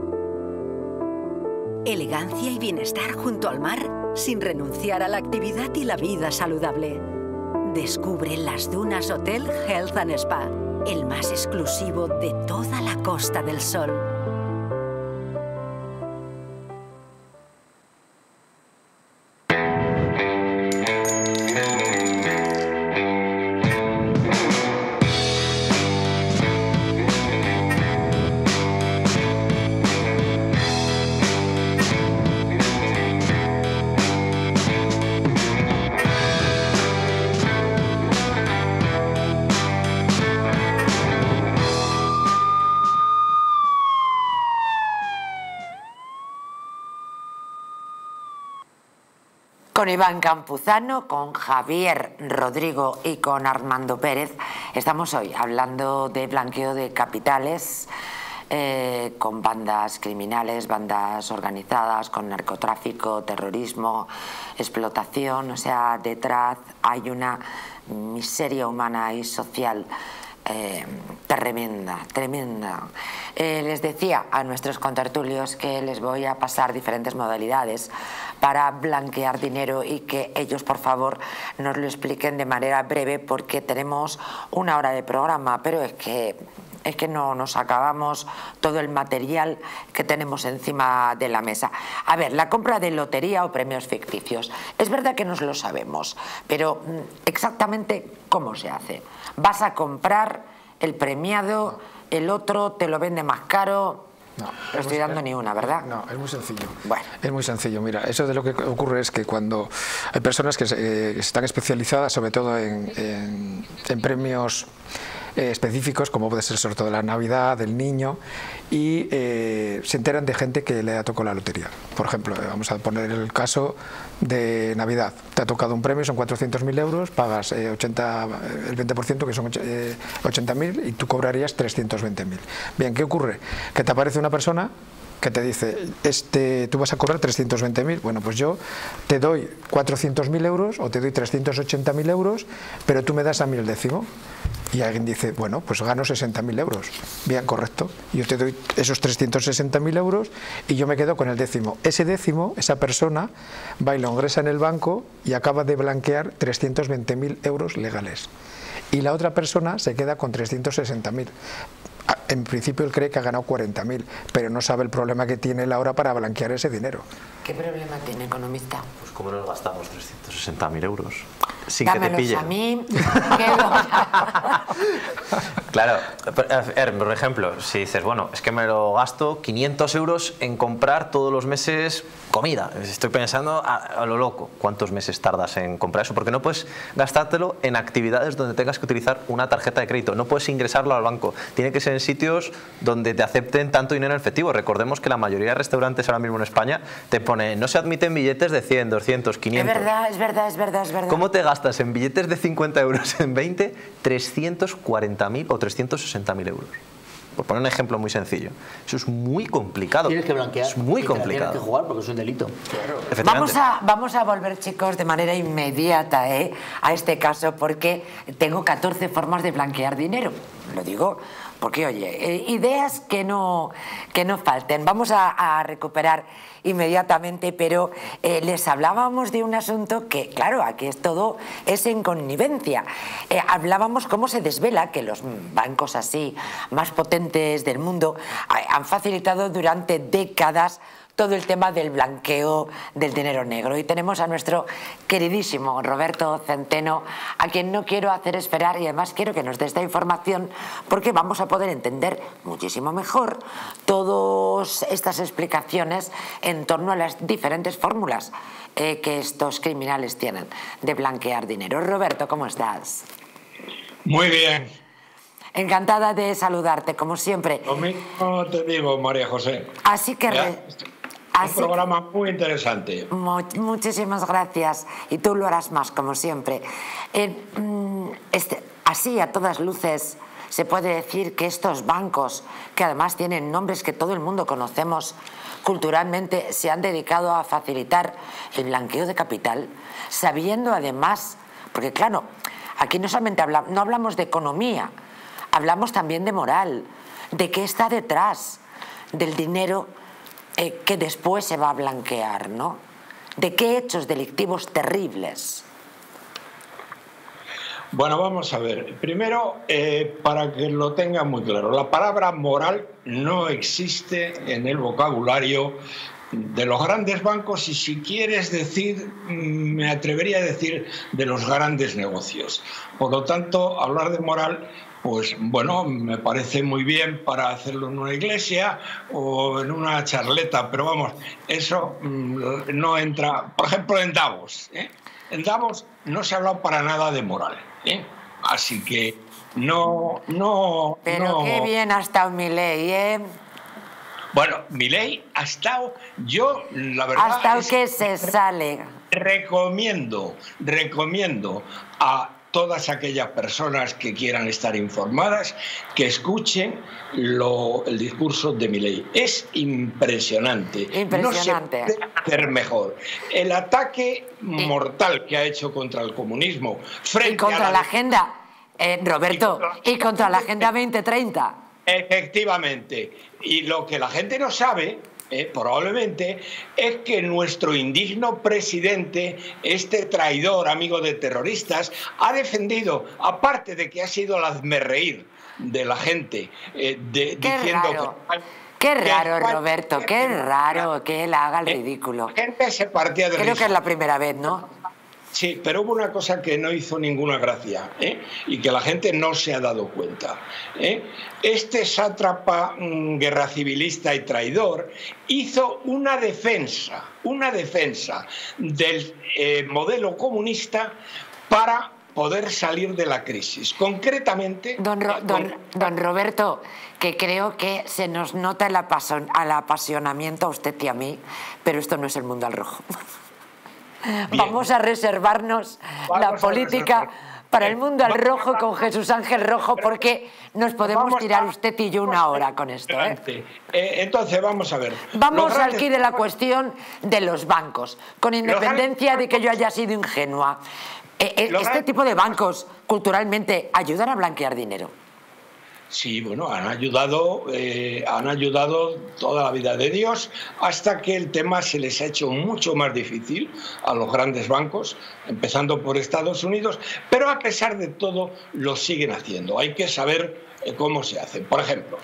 Elegancia y bienestar junto al mar, sin renunciar a la actividad y la vida saludable. Descubre Las Dunas Hotel Health and Spa, el más exclusivo de toda la Costa del Sol. Con Iván Campuzano, con Javier Rodrigo y con Armando Pérez estamos hoy hablando de blanqueo de capitales eh, con bandas criminales, bandas organizadas, con narcotráfico, terrorismo, explotación. O sea, detrás hay una miseria humana y social eh, tremenda, tremenda. Eh, les decía a nuestros contertulios que les voy a pasar diferentes modalidades para blanquear dinero y que ellos, por favor, nos lo expliquen de manera breve porque tenemos una hora de programa, pero es que... es que no nos acabamos todo el material que tenemos encima de la mesa. A ver, la compra de lotería o premios ficticios. Es verdad que nos lo sabemos, pero exactamente cómo se hace. Vas a comprar el premiado, el otro te lo vende más caro... No, no estoy dando ni una, ¿verdad? No, es muy sencillo. Bueno. Es muy sencillo. Mira, eso de lo que ocurre es que cuando hay personas que, se, eh, que están especializadas, sobre todo en, en, en premios eh, específicos, como puede ser el sorteo de la Navidad, del niño, y eh, se enteran de gente que le ha tocado la lotería. Por ejemplo, vamos a poner el caso de Navidad. Te ha tocado un premio, son cuatrocientos mil euros, pagas eh, ochenta, el veinte por ciento, que son eh, ochenta mil, y tú cobrarías trescientos veinte mil. Bien, ¿qué ocurre? Que te aparece una persona que te dice, este, tú vas a cobrar trescientos veinte mil, bueno, pues yo te doy cuatrocientos mil euros o te doy trescientos ochenta mil euros, pero tú me das a mí el décimo. Y alguien dice, bueno, pues gano sesenta mil euros. Bien, correcto. Yo te doy esos trescientos sesenta mil euros y yo me quedo con el décimo. Ese décimo, esa persona, va y lo ingresa en el banco y acaba de blanquear trescientos veinte mil euros legales. Y la otra persona se queda con trescientos sesenta mil. En principio él cree que ha ganado cuarenta mil, pero no sabe el problema que tiene él ahora para blanquear ese dinero. ¿Qué problema tiene, economista? Pues cómo nos gastamos trescientos sesenta mil euros sin Dámelos que te pillen. A mí, que lo... Claro, por ejemplo, si dices, bueno, es que me lo gasto quinientos euros en comprar todos los meses comida. Estoy pensando a, a lo loco, ¿cuántos meses tardas en comprar eso? Porque no puedes gastártelo en actividades donde tengas que utilizar una tarjeta de crédito, no puedes ingresarlo al banco, tiene que ser en sitios donde te acepten tanto dinero en efectivo. Recordemos que la mayoría de restaurantes ahora mismo en España te pone, no se admiten billetes de cien, doscientos, quinientos. Es verdad, es verdad, es verdad, es verdad. ¿Cómo te gastas en billetes de cincuenta euros en veinte, trescientos cuarenta mil o trescientos sesenta mil euros? Por poner un ejemplo muy sencillo. Eso es muy complicado. Tienes que blanquear. Es muy y complicado. Tienes que jugar porque es un delito. Claro. Vamos a, vamos a volver, chicos, de manera inmediata ¿eh? a este caso, porque tengo catorce formas de blanquear dinero. Lo digo porque, oye, eh, ideas que no, que no falten. Vamos a, a recuperar inmediatamente, pero eh, les hablábamos de un asunto que, claro, aquí es todo es en connivencia. Eh, hablábamos cómo se desvela que los bancos así más potentes del mundo eh, han facilitado durante décadas todo el tema del blanqueo del dinero negro. Y tenemos a nuestro queridísimo Roberto Centeno, a quien no quiero hacer esperar y además quiero que nos dé esta información porque vamos a poder entender muchísimo mejor todas estas explicaciones en torno a las diferentes fórmulas eh, que estos criminales tienen de blanquear dinero. Roberto, ¿cómo estás? Muy bien. Encantada de saludarte, como siempre. Lo mismo te digo, María José. Así que... Ya, Re... un Así programa muy interesante. Muchísimas gracias. Y tú lo harás más, como siempre. Eh, este, así, a todas luces, se puede decir que estos bancos, que además tienen nombres que todo el mundo conocemos culturalmente, se han dedicado a facilitar el blanqueo de capital, sabiendo además, porque claro, aquí no solamente hablamos, no hablamos de economía, hablamos también de moral, de qué está detrás del dinero Eh, que después se va a blanquear, ¿no? ¿De qué hechos delictivos terribles? Bueno, vamos a ver. Primero, eh, para que lo tengan muy claro, la palabra moral no existe en el vocabulario de los grandes bancos y, si quieres decir, me atrevería a decir, de los grandes negocios. Por lo tanto, hablar de moral, pues bueno, me parece muy bien para hacerlo en una iglesia o en una charleta, pero vamos, eso no entra. Por ejemplo, en Davos, ¿eh? En Davos no se ha hablado para nada de moral, ¿eh? Así que no, no, Pero no. qué bien ha estado Milei, ¿eh? Bueno, Milei ha estado, yo la verdad Hasta es que se sale. Recomiendo, recomiendo a todas aquellas personas que quieran estar informadas que escuchen lo, el discurso de Milei. Es impresionante. Impresionante. No se puede hacer mejor. El ataque mortal que ha hecho contra el comunismo frente y contra a la, la agenda eh, Roberto, y contra, y contra la Agenda veinte treinta. Efectivamente. Y lo que la gente no sabe, eh, probablemente, es que nuestro indigno presidente, este traidor, amigo de terroristas, ha defendido, aparte de que ha sido el hazmerreír de la gente, eh, de, qué diciendo raro. que... Qué raro, Roberto, qué raro que él haga el ridículo. La gente se partía de Creo risa. que es la primera vez, ¿no? Sí, pero hubo una cosa que no hizo ninguna gracia, ¿eh? Y que la gente no se ha dado cuenta, ¿eh? Este sátrapa mmm, guerra civilista y traidor hizo una defensa, una defensa del eh, modelo comunista para poder salir de la crisis. Concretamente... Don, Ro, don, don Roberto, que creo que se nos nota el, apasion, el apasionamiento a usted y a mí, pero esto no es el mundo al rojo. Bien. Vamos a reservarnos Vamos la política reservar. para el mundo al rojo con Jesús Ángel Rojo, porque nos podemos vamos tirar a, usted y yo una hora con esto. ¿eh? Eh, entonces, vamos a ver. Vamos grandes... aquí de la cuestión de los bancos, con independencia de que yo haya sido ingenua. Eh, eh, este tipo de bancos, culturalmente, ¿ayudan a blanquear dinero? Sí, bueno, han ayudado, eh, han ayudado toda la vida de Dios, hasta que el tema se les ha hecho mucho más difícil a los grandes bancos, empezando por Estados Unidos, pero a pesar de todo lo siguen haciendo. Hay que saber eh, cómo se hace. Por ejemplo,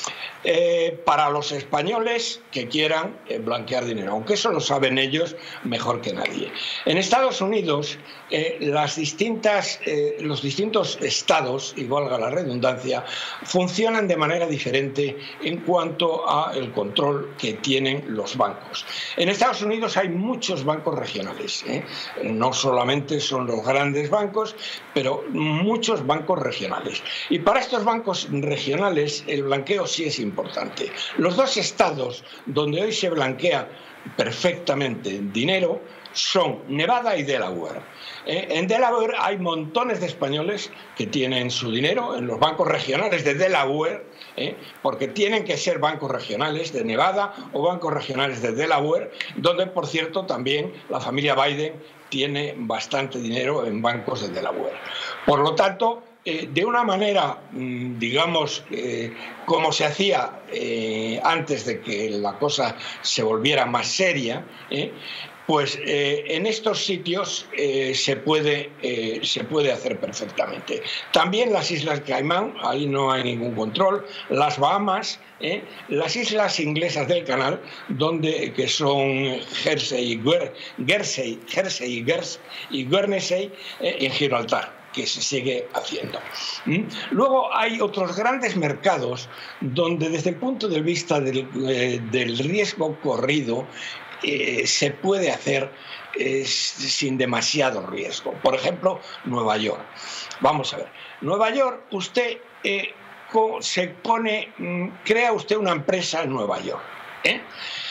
eh, para los españoles que quieran eh, blanquear dinero, aunque eso lo saben ellos mejor que nadie. En Estados Unidos, eh, las distintas, eh, los distintos estados, y valga la redundancia, funcionan de manera diferente en cuanto al control que tienen los bancos. En Estados Unidos hay muchos bancos regionales, ¿eh? No solamente son los grandes bancos, pero muchos bancos regionales. Y para estos bancos regionales el blanqueo sí es importante. Los dos estados donde hoy se blanquea perfectamente dinero son Nevada y Delaware. Eh, en Delaware hay montones de españoles que tienen su dinero en los bancos regionales de Delaware, eh, porque tienen que ser bancos regionales de Nevada o bancos regionales de Delaware, donde, por cierto, también la familia Biden tiene bastante dinero en bancos de Delaware. Por lo tanto, eh, de una manera, digamos, eh, como se hacía eh, antes de que la cosa se volviera más seria, eh, pues eh, en estos sitios eh, se, puede, eh, se puede hacer perfectamente. También las Islas Caimán, ahí no hay ningún control, las Bahamas, eh, las islas inglesas del canal, donde, que son Jersey y, Guer, Jersey, Jersey y, Gers, y Guernsey, eh, en Gibraltar, que se sigue haciendo. ¿Mm? Luego hay otros grandes mercados donde, desde el punto de vista del, eh, del riesgo corrido, Eh, se puede hacer eh, sin demasiado riesgo. Por ejemplo, Nueva York. Vamos a ver. Nueva York, usted eh, se pone, crea usted una empresa en Nueva York, ¿eh?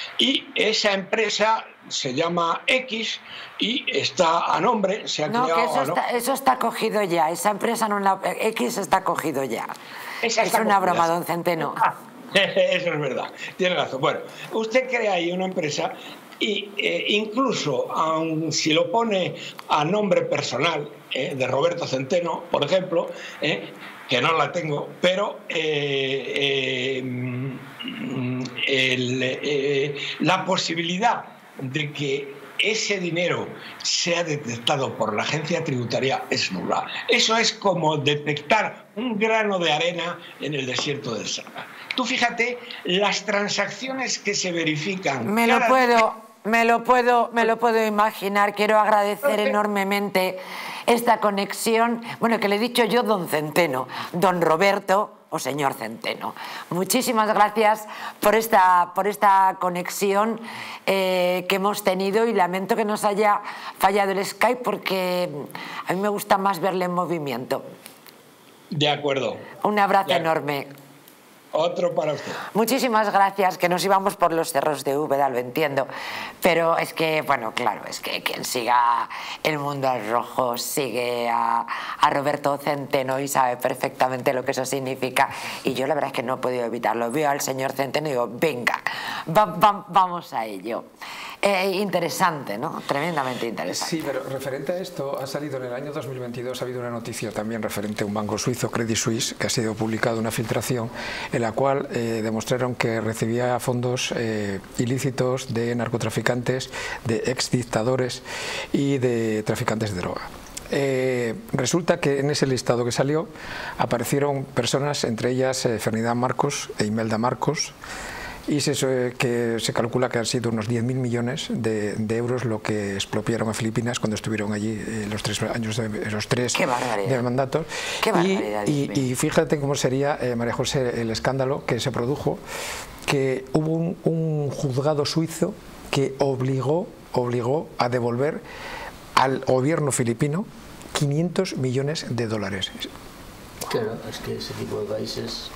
Y esa empresa se llama X y está a nombre, se ha no, creado... Que eso, está, eso está cogido ya, esa empresa no la... X está cogido ya. Esa es una broma, don Centeno. Ah. Eso es verdad, tiene razón. Bueno, usted crea ahí una empresa y eh, incluso aun si lo pone a nombre personal eh, de Roberto Centeno, por ejemplo, eh, que no la tengo, pero eh, eh, el, eh, la posibilidad de que ese dinero sea detectado por la agencia tributaria es nula. Eso es como detectar un grano de arena en el desierto del Sahara. Tú fíjate las transacciones que se verifican. Me lo puedo, me lo puedo, me lo puedo imaginar. Quiero agradecer enormemente esta conexión. Bueno, que le he dicho yo don Centeno, don Roberto o señor Centeno. Muchísimas gracias por esta, por esta conexión eh, que hemos tenido, y lamento que nos haya fallado el Skype porque a mí me gusta más verle en movimiento. De acuerdo. Un abrazo enorme. Otro para usted. Muchísimas gracias, que nos íbamos por los cerros de Úbeda, lo entiendo, pero es que, bueno, claro, es que quien siga el mundo al rojo sigue a, a Roberto Centeno y sabe perfectamente lo que eso significa, y yo la verdad es que no he podido evitarlo. Veo al señor Centeno y digo, venga, va, va, vamos a ello. Eh, interesante, ¿no? Tremendamente interesante. Sí, pero referente a esto, ha salido en el año dos mil veintidós, ha habido una noticia también referente a un banco suizo, Credit Suisse, que ha sido publicado una filtración en la cual eh, demostraron que recibía fondos eh, ilícitos de narcotraficantes, de exdictadores y de traficantes de droga. Eh, resulta que en ese listado que salió aparecieron personas, entre ellas eh, Ferdinand Marcos e Imelda Marcos, y se, que se calcula que han sido unos diez mil millones de, de euros lo que expropiaron a Filipinas cuando estuvieron allí eh, los tres años de, los tres del mandato. Qué barbaridad. Y, y, y fíjate cómo sería, eh, María José, el escándalo que se produjo, que hubo un, un juzgado suizo que obligó, obligó a devolver al gobierno filipino quinientos millones de dólares. Claro, es que ese tipo de países...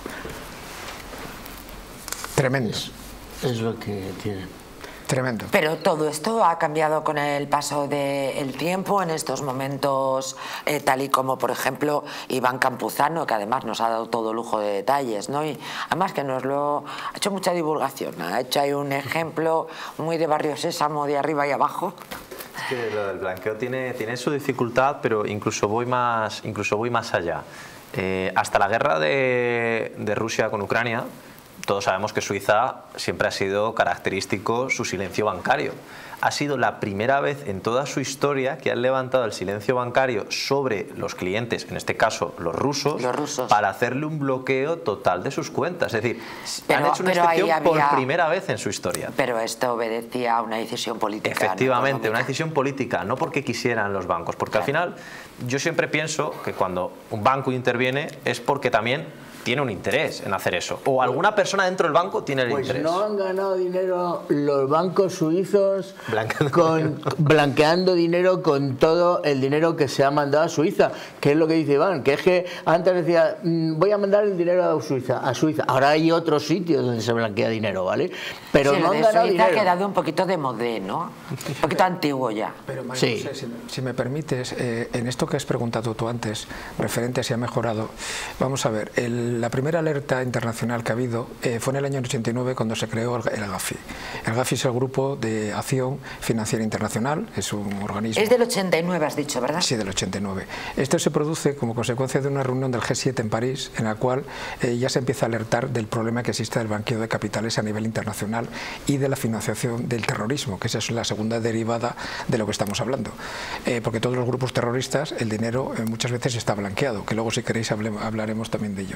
Tremendo. Es, es lo que tienen. Tremendo. Pero todo esto ha cambiado con el paso del tiempo en estos momentos, eh, tal y como, por ejemplo, Iván Campuzano, que además nos ha dado todo lujo de detalles, ¿no? Y además que nos lo ha hecho mucha divulgación, ha hecho ahí un ejemplo muy de Barrio Sésamo, de arriba y abajo. Es que lo del blanqueo tiene, tiene su dificultad, pero incluso voy más, incluso voy más allá. Eh, hasta la guerra de, de Rusia con Ucrania, todos sabemos que Suiza siempre ha sido característico su silencio bancario. Ha sido la primera vez en toda su historia que han levantado el silencio bancario sobre los clientes, en este caso los rusos, los rusos. para hacerle un bloqueo total de sus cuentas. Es decir, pero, han hecho una pero excepción había... por primera vez en su historia. Pero esto obedecía a una decisión política. Efectivamente, una decisión política, no porque quisieran los bancos. Porque claro, al final yo siempre pienso que cuando un banco interviene es porque también tiene un interés en hacer eso, o alguna persona dentro del banco tiene el pues interés. No han ganado dinero los bancos suizos blanqueando. Con, blanqueando dinero con todo el dinero que se ha mandado a Suiza, que es lo que dice Iván, que es que antes decía voy a mandar el dinero a Suiza, a Suiza. Ahora hay otros sitios donde se blanquea dinero, ¿vale? Pero sí, no el han de ganado Suiza dinero. ha quedado un poquito de modé, ¿no? Un poquito antiguo ya. Pero María sí. José, si, si me permites, eh, en esto que has preguntado tú antes, referente a si ha mejorado, vamos a ver, el la primera alerta internacional que ha habido eh, fue en el año ochenta y nueve cuando se creó el, el GAFI. El GAFI es el Grupo de Acción Financiera Internacional, es un organismo... Es del ochenta y nueve, has dicho, ¿verdad? Sí, del ochenta y nueve. Esto se produce como consecuencia de una reunión del G siete en París, en la cual eh, ya se empieza a alertar del problema que existe del blanqueo de capitales a nivel internacional y de la financiación del terrorismo, que esa es la segunda derivada de lo que estamos hablando. Eh, porque todos los grupos terroristas, el dinero eh, muchas veces está blanqueado, que luego si queréis hable, hablaremos también de ello.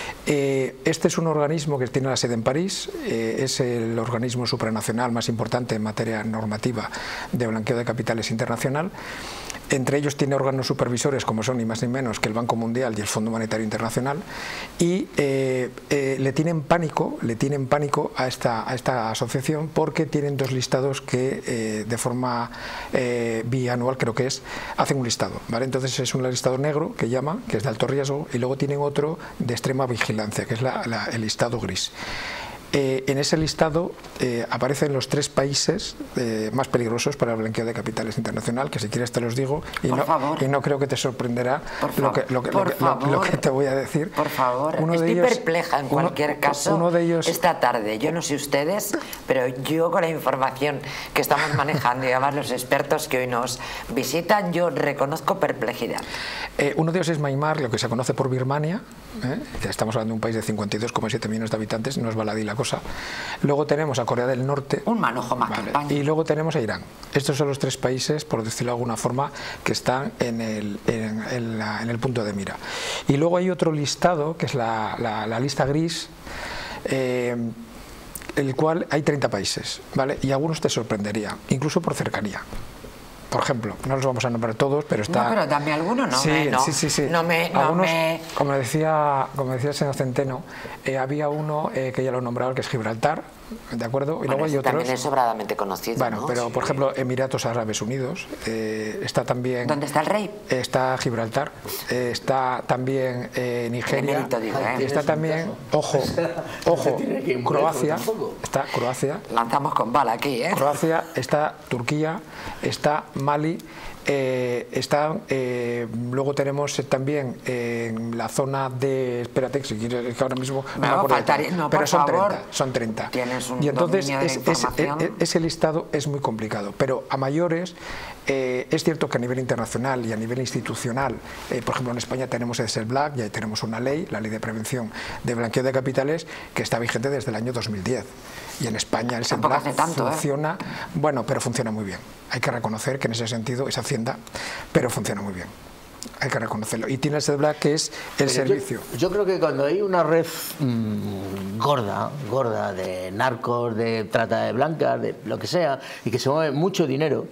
Eh, este es un organismo que tiene la sede en París, eh, es el organismo supranacional más importante en materia normativa de blanqueo de capitales internacional. Entre ellos tiene órganos supervisores como son ni más ni menos que el Banco Mundial y el Fondo Monetario Internacional, y eh, eh, le tienen pánico, le tienen pánico a esta, a esta asociación porque tienen dos listados que eh, de forma eh, bianual, creo que es, hacen un listado, ¿vale? Entonces es un listado negro que llaman, que es de alto riesgo, y luego tienen otro de extrema vigilancia, que es la, la, el listado gris. Eh, en ese listado eh, aparecen los tres países eh, más peligrosos para el blanqueo de capitales internacional, que si quieres te los digo, y, no, y no creo que te sorprenderá lo que, lo, que, lo, que, lo, lo que te voy a decir. Por favor, uno estoy de ellos, perpleja en cualquier uno, caso uno de ellos, esta tarde. Yo no sé ustedes, pero yo con la información que estamos manejando y además los expertos que hoy nos visitan, yo reconozco perplejidad. Eh, uno de ellos es Myanmar, lo que se conoce por Birmania, ¿eh? Estamos hablando de un país de cincuenta y dos coma siete millones de habitantes, no es baladí la cosa. Luego tenemos a Corea del Norte. Un manojo más vale, que España. Y luego tenemos a Irán. Estos son los tres países, por decirlo de alguna forma, que están en el, en, en la, en el punto de mira. Y luego hay otro listado, que es la, la, la lista gris, eh, el cual hay treinta países, ¿vale? Y algunos te sorprenderían, incluso por cercanía. Por ejemplo, no los vamos a nombrar todos, pero está... No, pero dame alguno, no sí, me... No, sí, sí, sí. No me, no Algunos, me... Como decía, como decía el señor Centeno, eh, había uno eh, que ya lo he nombrado, que es Gibraltar, ¿de acuerdo? Y bueno, luego hay otros... también es sobradamente conocido, Bueno, ¿no? pero sí. por ejemplo, Emiratos Árabes Unidos, eh, está también... ¿Dónde está el rey? Está Gibraltar, eh, está también eh, Nigeria, Emérito, digo, ¿eh? está también, ojo, ojo, Croacia, está Croacia... Lanzamos con bala aquí, ¿eh? Croacia, está Turquía, está Mali, Eh, está, eh, luego tenemos también eh, en la zona de, espérate, si quieres, que ahora mismo no, no me acuerdo, faltaría, no, pero son favor, treinta, son treinta. Tienes un y entonces dominio de es, la es, información. es, ese listado es muy complicado, pero a mayores eh, es cierto que a nivel internacional y a nivel institucional, eh, por ejemplo en España tenemos el SELBLAC, ya tenemos una ley, la Ley de Prevención de Blanqueo de Capitales, que está vigente desde el año dos mil diez. Y en España el SELBLAC funciona, ¿eh? bueno, pero funciona muy bien. Hay que reconocer que en ese sentido es Hacienda, pero funciona muy bien. Hay que reconocerlo. Y tiene el SELBLAC, que es el Pero servicio. Yo, yo creo que cuando hay una red mmm, gorda, gorda de narcos, de trata de blancas, de lo que sea, y que se mueve mucho dinero,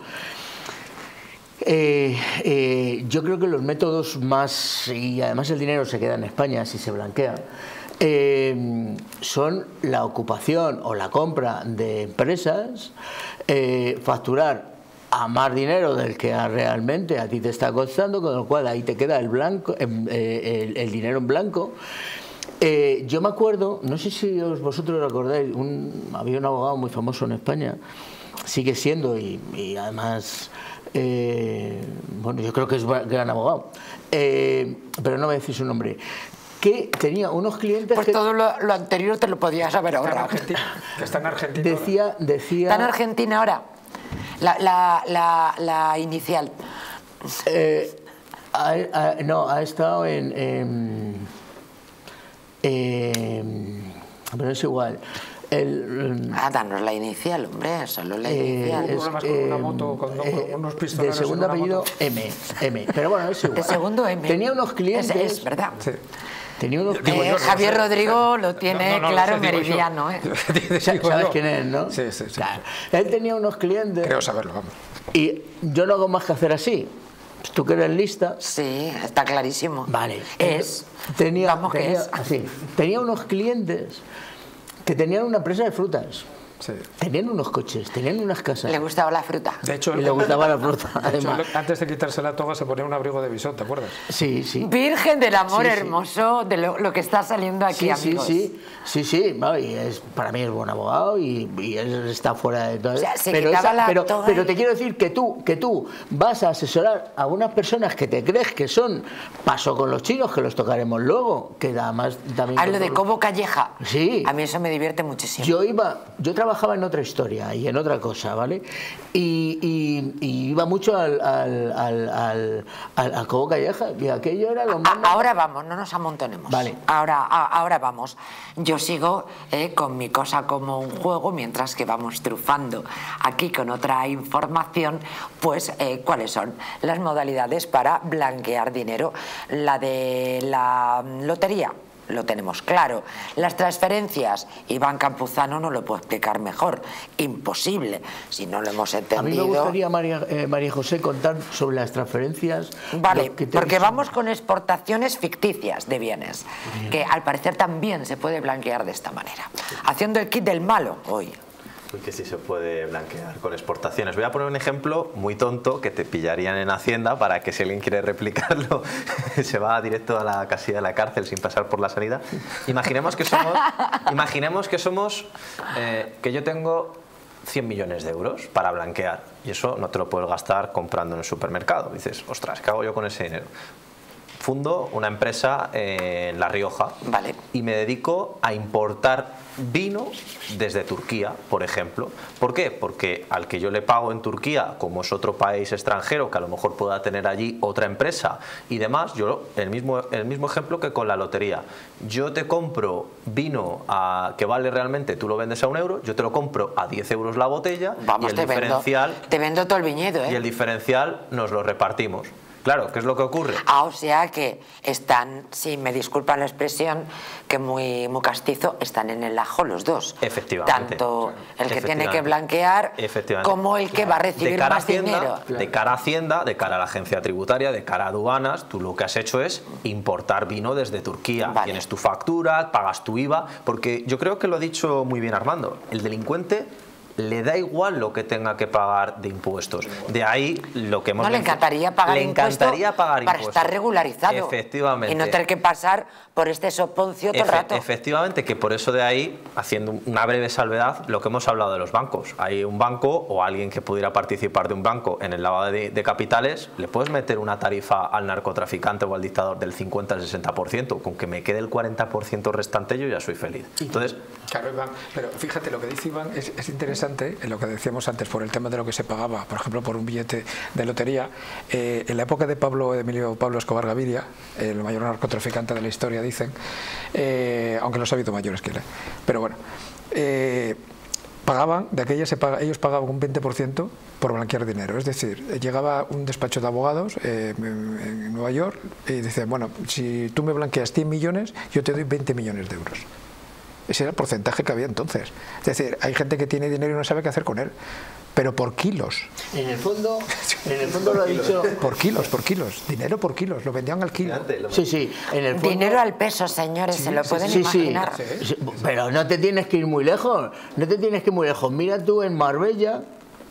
eh, eh, yo creo que los métodos más, y además el dinero se queda en España si se blanquea, Eh, son la ocupación o la compra de empresas, eh, facturar a más dinero del que realmente a ti te está costando, con lo cual ahí te queda el blanco, eh, el, el dinero en blanco. Eh, yo me acuerdo, no sé si os, vosotros recordáis, un, había un abogado muy famoso en España, sigue siendo y, y además, eh, bueno, yo creo que es un gran abogado, eh, pero no me decís su nombre, que tenía unos clientes... Pues que, todo lo, lo anterior te lo podías haber ahorrado. Que está en Argentina. Decía, decía... ¿Está en Argentina ahora? La, la, la, la inicial. Eh, ha, ha, no, ha estado en... en, en pero es igual. El, ah, danos la inicial, hombre, solo la eh, inicial. Es, con una moto, con eh, unos de pistoleros segundo en una apellido moto. M, M, pero bueno, es igual. De segundo M. Tenía unos clientes... Es, es verdad. Sí. Tenía unos Eh, clientes... yo, Javier no sé. Rodrigo lo tiene No, no, no, claro, lo sé, digo meridiano. ¿eh? ¿Sabes quién es, no? Sí, sí, sí. Claro. Él tenía unos clientes... Creo saberlo, vamos. Y yo no hago más que hacer así. Tú que eres lista... Sí, está clarísimo. Vale. Es. Tenía, Vamos, que tenía, es. así, tenía unos clientes que tenían una empresa de frutas. Sí. Tenían unos coches, tenían unas casas. Le gustaba la fruta. De hecho, Y le gustaba la fruta, de hecho, además. antes de quitarse la toga se ponía un abrigo de visón, ¿te acuerdas? Sí, sí. Virgen del amor Sí, sí. hermoso de lo, lo que está saliendo aquí, Sí, sí, amigos. sí, sí, sí, no, y es, para mí es buen abogado y, y él está fuera de todo. O sea, se pero, quitaba la pero, toga pero y- te quiero decir que tú, que tú vas a asesorar a unas personas que te crees que son, pasó con los chinos, que los tocaremos luego, que además también... Ah, lo de Cobo Calleja. Sí. A mí eso me divierte muchísimo. Yo iba, yo trabajaba en otra historia y en otra cosa, ¿vale? Y, y- y iba mucho al, al, al, al, al, al Cobo Calleja y aquello era lo A- más... ahora vamos, no nos amontonemos. Vale. Ahora, a- ahora vamos. Yo sigo eh, con mi cosa como un juego, mientras que vamos trufando aquí con otra información, pues eh, cuáles son las modalidades para blanquear dinero. La de la lotería, lo tenemos claro. Las transferencias, Iván Campuzano no lo puede explicar mejor. Imposible, si no lo hemos A mí entendido. me gustaría, María, eh, María José, contar sobre las transferencias. Vale, lo que te- porque vamos con exportaciones ficticias de bienes, que al parecer también se puede blanquear de esta manera. Haciendo el kit del malo hoy. Que sí se puede blanquear con exportaciones. Voy a poner un ejemplo muy tonto que te pillarían en Hacienda para que si alguien quiere replicarlo se va directo a la casilla de la cárcel sin pasar por la salida. Imaginemos que somos, imaginemos que somos, eh, que yo tengo cien millones de euros para blanquear y eso no te lo puedes gastar comprando en el supermercado. Dices, ostras, ¿qué hago yo con ese dinero? Fundo una empresa en La Rioja, Vale. y me dedico a importar vino desde Turquía, por ejemplo. ¿Por qué? Porque al que yo le pago en Turquía, como es otro país extranjero que a lo mejor pueda tener allí otra empresa y demás, yo el mismo, el mismo ejemplo que con la lotería. Yo te compro vino a, que vale realmente, tú lo vendes a un euro, yo te lo compro a diez euros la botella. Vamos, y el te vendo, diferencial te vendo todo el viñedo, ¿eh? y el diferencial nos lo repartimos. Claro, ¿qué es lo que ocurre? Ah, o sea que están, si me disculpan la expresión, que muy, muy castizo, están en el ajo los dos. Efectivamente. Tanto el que tiene Efectivamente. que blanquear Efectivamente. como el que va a recibir de cara más a Hacienda, dinero. De cara a Hacienda, de cara a la agencia tributaria, de cara a aduanas, tú lo que has hecho es importar vino desde Turquía. Vale. Tienes tu factura, pagas tu I V A, porque yo creo que lo ha dicho muy bien Armando, el delincuente le da igual lo que tenga que pagar de impuestos. De ahí lo que hemos... No, le encantaría pagar le encantaría impuesto pagar para impuestos. estar regularizado. Efectivamente. Y no tener que pasar por este soponcio todo el Efe, rato. Efectivamente, que por eso de ahí, haciendo una breve salvedad, lo que hemos hablado de los bancos. Hay un banco o alguien que pudiera participar de un banco en el lavado de, de capitales, le puedes meter una tarifa al narcotraficante o al dictador del cincuenta al sesenta por ciento, con que me quede el cuarenta por ciento restante yo ya soy feliz. Entonces, claro, Iván, pero fíjate, lo que dice Iván es, es interesante, en lo que decíamos antes, por el tema de lo que se pagaba, por ejemplo, por un billete de lotería. Eh, en la época de Pablo Emilio Pablo Escobar Gaviria, el mayor narcotraficante de la historia, dicen, eh, aunque los ha habido mayores que él, pero bueno, eh, pagaban, de aquella se paga, ellos pagaban un veinte por ciento por blanquear dinero. Es decir, llegaba un despacho de abogados eh, en Nueva York y dice, bueno, si tú me blanqueas cien millones, yo te doy veinte millones de euros. Ese era el porcentaje que había entonces. Es decir, hay gente que tiene dinero y no sabe qué hacer con él, pero por kilos. En el fondo, en el fondo lo ha dicho... Por kilos, por kilos. Dinero por kilos. Lo vendían al kilo. Sí, sí. En el fondo... Dinero al peso, señores, sí, se lo sí, pueden sí, imaginar. Sí, sí. Pero no te tienes que ir muy lejos. No te tienes que ir muy lejos. Mira tú en Marbella,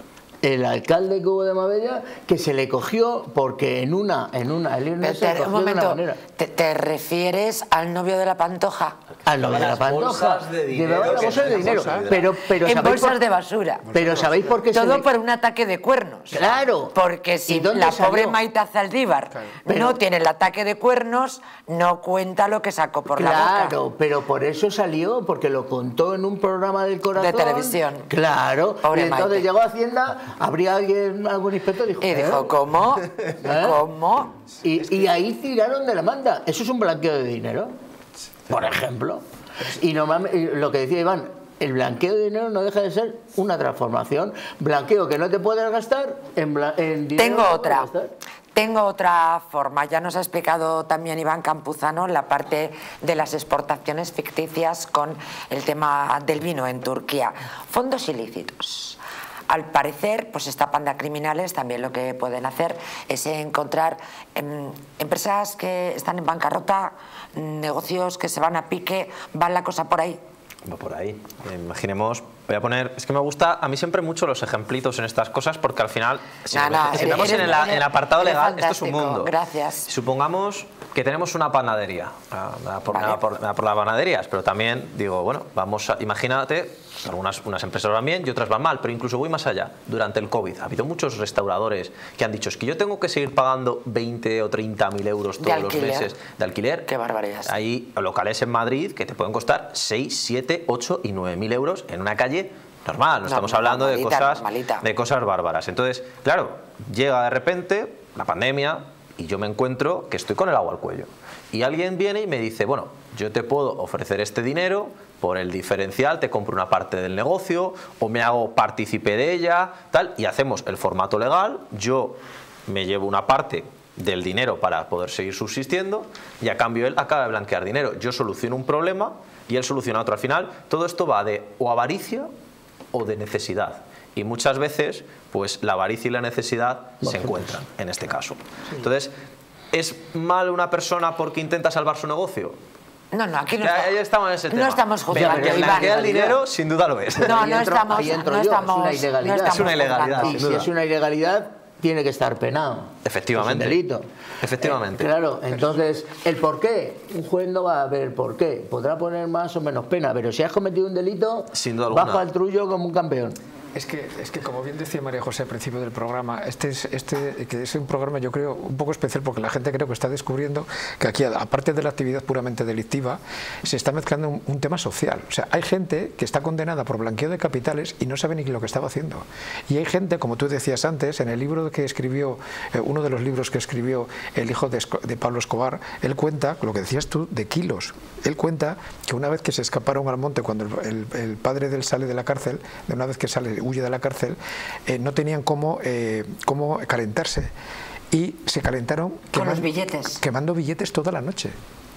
el alcalde que hubo de Marbella, que se le cogió porque en una... en una el Pero te, un momento, te, ¿te refieres al novio de la Pantoja? Al novio de la Pantoja. Llevaba las bolsas de dinero. Pero, pero, en bolsas por, de basura. Pero ¿sabéis por qué? Todo se le... por un ataque de cuernos. Claro. Porque si la salió? pobre Maite Zaldívar claro. pero, no tiene el ataque de cuernos, no cuenta lo que sacó por claro, la boca. Claro, pero por eso salió, porque lo contó en un programa del Corazón. De televisión. Claro. Pobre y entonces Maite. Llegó a Hacienda, habría alguien, algún inspector y dijo... Y dijo, ¿eh? ¿cómo? ¿Eh? ¿Cómo? Y, y ahí tiraron de la manda. Eso es un blanqueo de dinero, por ejemplo. Y normalmente, lo que decía Iván, el blanqueo de dinero no deja de ser una transformación. Blanqueo que no te puedes gastar en, en dinero. Tengo otra. Tengo otra forma. Ya nos ha explicado también Iván Campuzano la parte de las exportaciones ficticias con el tema del vino en Turquía. Fondos ilícitos. Al parecer, pues esta panda criminales también lo que pueden hacer es encontrar eh, empresas que están en bancarrota, negocios que se van a pique, va la cosa por ahí. Va por ahí. Eh, imaginemos, voy a poner, es que me gusta a mí siempre mucho los ejemplitos en estas cosas porque al final, si, no, no, si vemos en el, en el apartado legal, esto es un mundo. Gracias. Supongamos que tenemos una panadería, nada por, vale. por, por las panaderías, pero también digo, bueno, vamos a, imagínate, algunas unas empresas van bien y otras van mal, pero incluso voy más allá. Durante el COVID ha habido muchos restauradores que han dicho, es que yo tengo que seguir pagando veinte o treinta mil euros todos los meses de alquiler. Qué barbaridad. Hay locales en Madrid que te pueden costar seis, siete, ocho y nueve mil euros en una calle normal, no, no estamos hablando de cosas, de cosas bárbaras. Entonces, claro, llega de repente la pandemia y yo me encuentro que estoy con el agua al cuello. Y alguien viene y me dice, bueno, yo te puedo ofrecer este dinero, por el diferencial te compro una parte del negocio o me hago partícipe de ella, tal, y hacemos el formato legal, yo me llevo una parte del dinero para poder seguir subsistiendo y a cambio él acaba de blanquear dinero. Yo soluciono un problema y él soluciona otro. Al final, todo esto va de o avaricia o de necesidad. Y muchas veces, pues la avaricia y la necesidad se encuentran en este caso. Entonces, ¿es mal una persona porque intenta salvar su negocio? No, no, aquí no, ya, está, ya estamos en ese tema. No estamos juzgando. Que blanquea el dinero, sin duda lo es. No, no estamos. No estamos, es una ilegalidad. No estamos es una ilegalidad. Y si es una ilegalidad, tiene que estar penado. Efectivamente. Es un delito. Efectivamente. Eh, claro, entonces, ¿el por qué? Un juez no va a ver el por qué. Podrá poner más o menos pena, pero si has cometido un delito, sin duda alguna, baja al trullo como un campeón. Es que, es que, como bien decía María José al principio del programa, este es, este, que es un programa, yo creo, un poco especial porque la gente creo que está descubriendo que aquí, aparte de la actividad puramente delictiva, se está mezclando un, un tema social. O sea, hay gente que está condenada por blanqueo de capitales y no sabe ni lo que estaba haciendo. Y hay gente, como tú decías antes, en el libro que escribió, eh, uno de los libros que escribió el hijo de, de Pablo Escobar, él cuenta, lo que decías tú, de kilos. Él cuenta que una vez que se escaparon al monte, cuando el, el, el padre de él sale de la cárcel, de una vez que sale, huye de la cárcel, eh, no tenían cómo, eh, cómo calentarse y se calentaron con los billetes, quemando billetes toda la noche.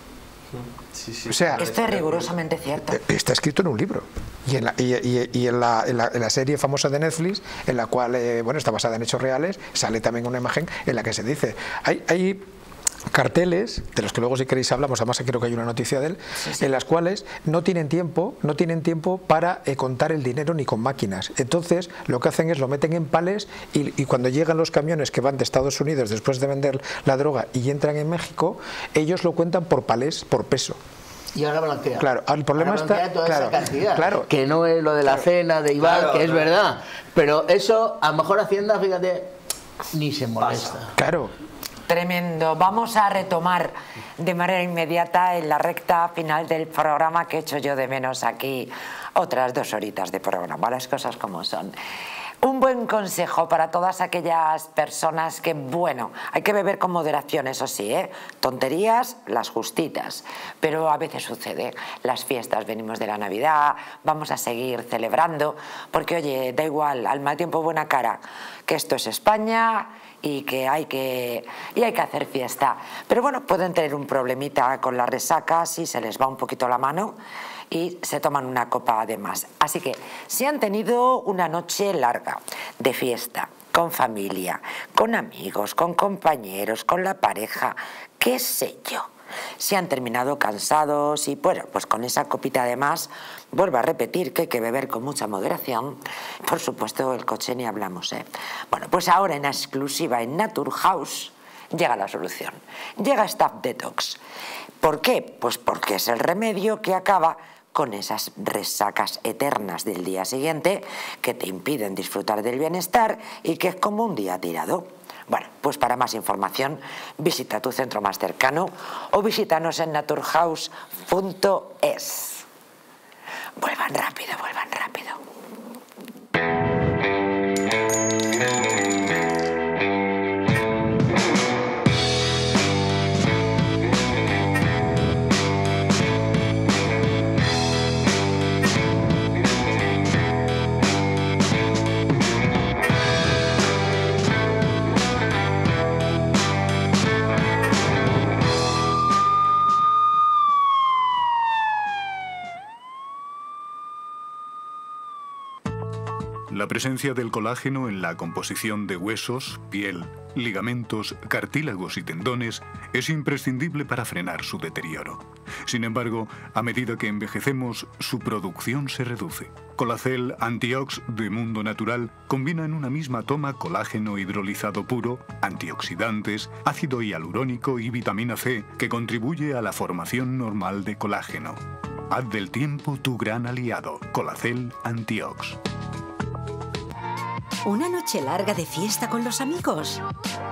Sí, sí, o sea, esto es rigurosamente cierto. Está escrito en un libro y en la, y, y, y en la, en la, en la serie famosa de Netflix, en la cual eh, bueno, está basada en hechos reales, sale también una imagen en la que se dice hay, hay carteles, de los que luego si queréis hablamos, además creo que hay una noticia de él, sí, sí. en las cuales no tienen tiempo, no tienen tiempo para eh, contar el dinero ni con máquinas. Entonces lo que hacen es lo meten en palés y, y cuando llegan los camiones que van de Estados Unidos después de vender la droga y entran en México, ellos lo cuentan por palés, por peso. Y ahora blanquea. Claro, el problema ahora está toda claro, esa cantidad, claro, que no es lo de la claro, cena de Iván, claro, que es claro. verdad, pero eso a lo mejor Hacienda, fíjate, ni se molesta. Pasa. Claro. Tremendo. Vamos a retomar de manera inmediata en la recta final del programa, que he hecho yo de menos aquí otras dos horitas de programa, las cosas como son. Un buen consejo para todas aquellas personas que, bueno, hay que beber con moderación, eso sí, ¿eh? Tonterías, las justitas, pero a veces sucede. Las fiestas, venimos de la Navidad, vamos a seguir celebrando, porque oye, da igual, al mal tiempo buena cara, que esto es España y que hay que, y hay que hacer fiesta. Pero bueno, pueden tener un problemita con la resaca si se les va un poquito la mano y se toman una copa de más. Así que si han tenido una noche larga de fiesta, con familia, con amigos, con compañeros, con la pareja, qué sé yo, si han terminado cansados y bueno, pues con esa copita de más, vuelvo a repetir que hay que beber con mucha moderación. Por supuesto, el coche ni hablamos, ¿eh? Bueno, pues ahora en exclusiva en Naturhaus llega la solución, llega Staph Detox. ¿Por qué? Pues porque es el remedio que acaba con esas resacas eternas del día siguiente que te impiden disfrutar del bienestar y que es como un día tirado. Bueno, pues para más información visita tu centro más cercano o visítanos en naturhaus punto es. Vuelvan rápido, vuelvan rápido. La presencia del colágeno en la composición de huesos, piel, ligamentos, cartílagos y tendones es imprescindible para frenar su deterioro. Sin embargo, a medida que envejecemos, su producción se reduce. Colacel Antiox de Mundo Natural combina en una misma toma colágeno hidrolizado puro, antioxidantes, ácido hialurónico y vitamina C que contribuye a la formación normal de colágeno. Haz del tiempo tu gran aliado. Colacel Antiox. ¿Una noche larga de fiesta con los amigos?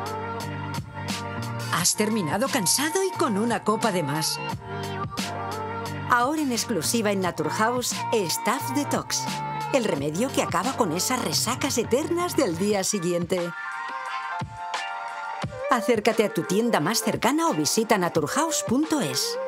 ¿Has terminado cansado y con una copa de más? Ahora en exclusiva en Naturhaus, Staph Detox, el remedio que acaba con esas resacas eternas del día siguiente. Acércate a tu tienda más cercana o visita naturhaus punto es.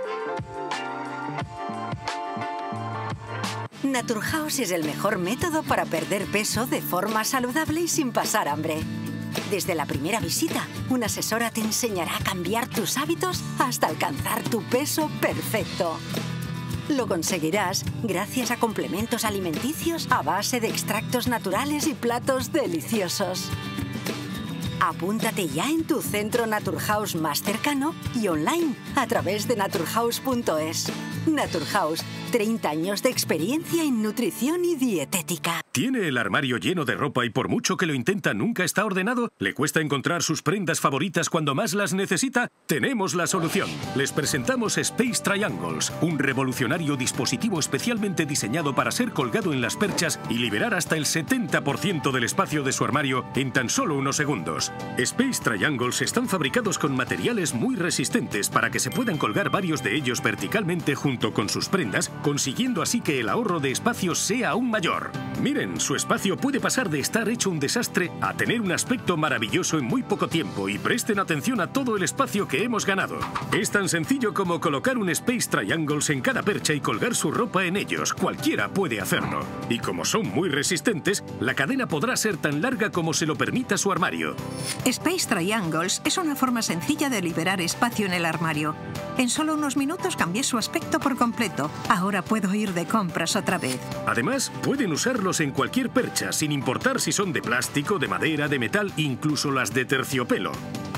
Naturhaus es el mejor método para perder peso de forma saludable y sin pasar hambre. Desde la primera visita, una asesora te enseñará a cambiar tus hábitos hasta alcanzar tu peso perfecto. Lo conseguirás gracias a complementos alimenticios a base de extractos naturales y platos deliciosos. Apúntate ya en tu centro Naturhaus más cercano y online a través de naturhaus punto es. Naturhaus, treinta años de experiencia en nutrición y dietética. ¿Tiene el armario lleno de ropa y por mucho que lo intenta nunca está ordenado? ¿Le cuesta encontrar sus prendas favoritas cuando más las necesita? Tenemos la solución. Les presentamos Space Triangles, un revolucionario dispositivo especialmente diseñado para ser colgado en las perchas y liberar hasta el setenta por ciento del espacio de su armario en tan solo unos segundos. Space Triangles están fabricados con materiales muy resistentes para que se puedan colgar varios de ellos verticalmente junto con sus prendas, consiguiendo así que el ahorro de espacio sea aún mayor. Miren, su espacio puede pasar de estar hecho un desastre a tener un aspecto maravilloso en muy poco tiempo y presten atención a todo el espacio que hemos ganado. Es tan sencillo como colocar un Space Triangles en cada percha y colgar su ropa en ellos. Cualquiera puede hacerlo. Y como son muy resistentes, la cadena podrá ser tan larga como se lo permita su armario. Space Triangles es una forma sencilla de liberar espacio en el armario. En solo unos minutos cambié su aspecto por completo. Ahora puedo ir de compras otra vez. Además, pueden usarlos en cualquier percha, sin importar si son de plástico, de madera, de metal, incluso las de terciopelo.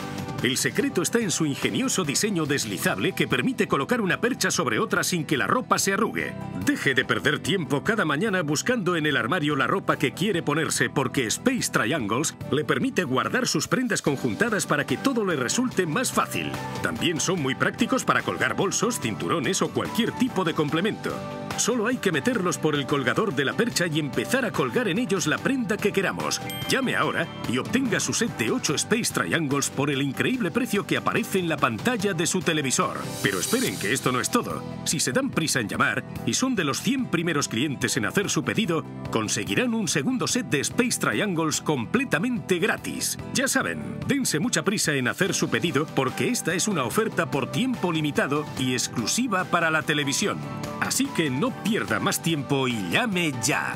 El secreto está en su ingenioso diseño deslizable que permite colocar una percha sobre otra sin que la ropa se arrugue. Deje de perder tiempo cada mañana buscando en el armario la ropa que quiere ponerse, porque Space Triangles le permite guardar sus prendas conjuntadas para que todo le resulte más fácil. También son muy prácticos para colgar bolsos, cinturones o cualquier tipo de complemento. Solo hay que meterlos por el colgador de la percha y empezar a colgar en ellos la prenda que queramos. Llame ahora y obtenga su set de ocho Space Triangles por el increíble precio que aparece en la pantalla de su televisor. Pero esperen, que esto no es todo. Si se dan prisa en llamar y son de los cien primeros clientes en hacer su pedido, conseguirán un segundo set de Space Triangles completamente gratis. Ya saben, dense mucha prisa en hacer su pedido, porque esta es una oferta por tiempo limitado y exclusiva para la televisión. Así que no pierda más tiempo y llame ya.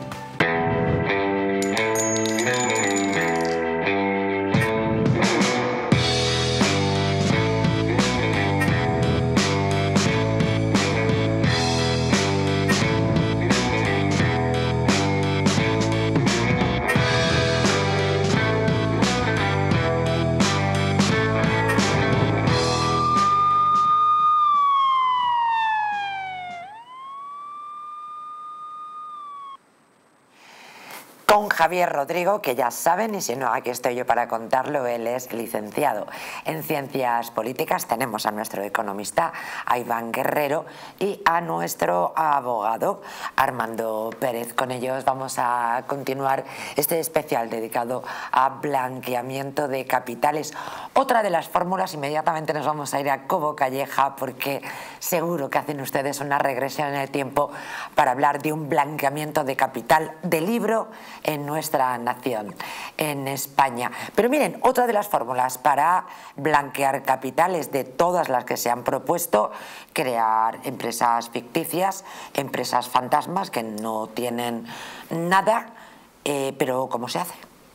Con Javier Rodrigo, que ya saben, y si no, aquí estoy yo para contarlo, él es licenciado en Ciencias Políticas. Tenemos a nuestro economista, a Iván Guerrero, y a nuestro abogado, Armando Pérez. Con ellos vamos a continuar este especial dedicado a blanqueamiento de capitales. Otra de las fórmulas, inmediatamente nos vamos a ir a Cobo Calleja, porque seguro que hacen ustedes una regresión en el tiempo para hablar de un blanqueamiento de capital de libro en nuestra nación, en España. Pero miren, otra de las fórmulas para blanquear capitales, de todas las que se han propuesto, crear empresas ficticias, empresas fantasmas que no tienen nada, eh, pero ¿cómo se hace?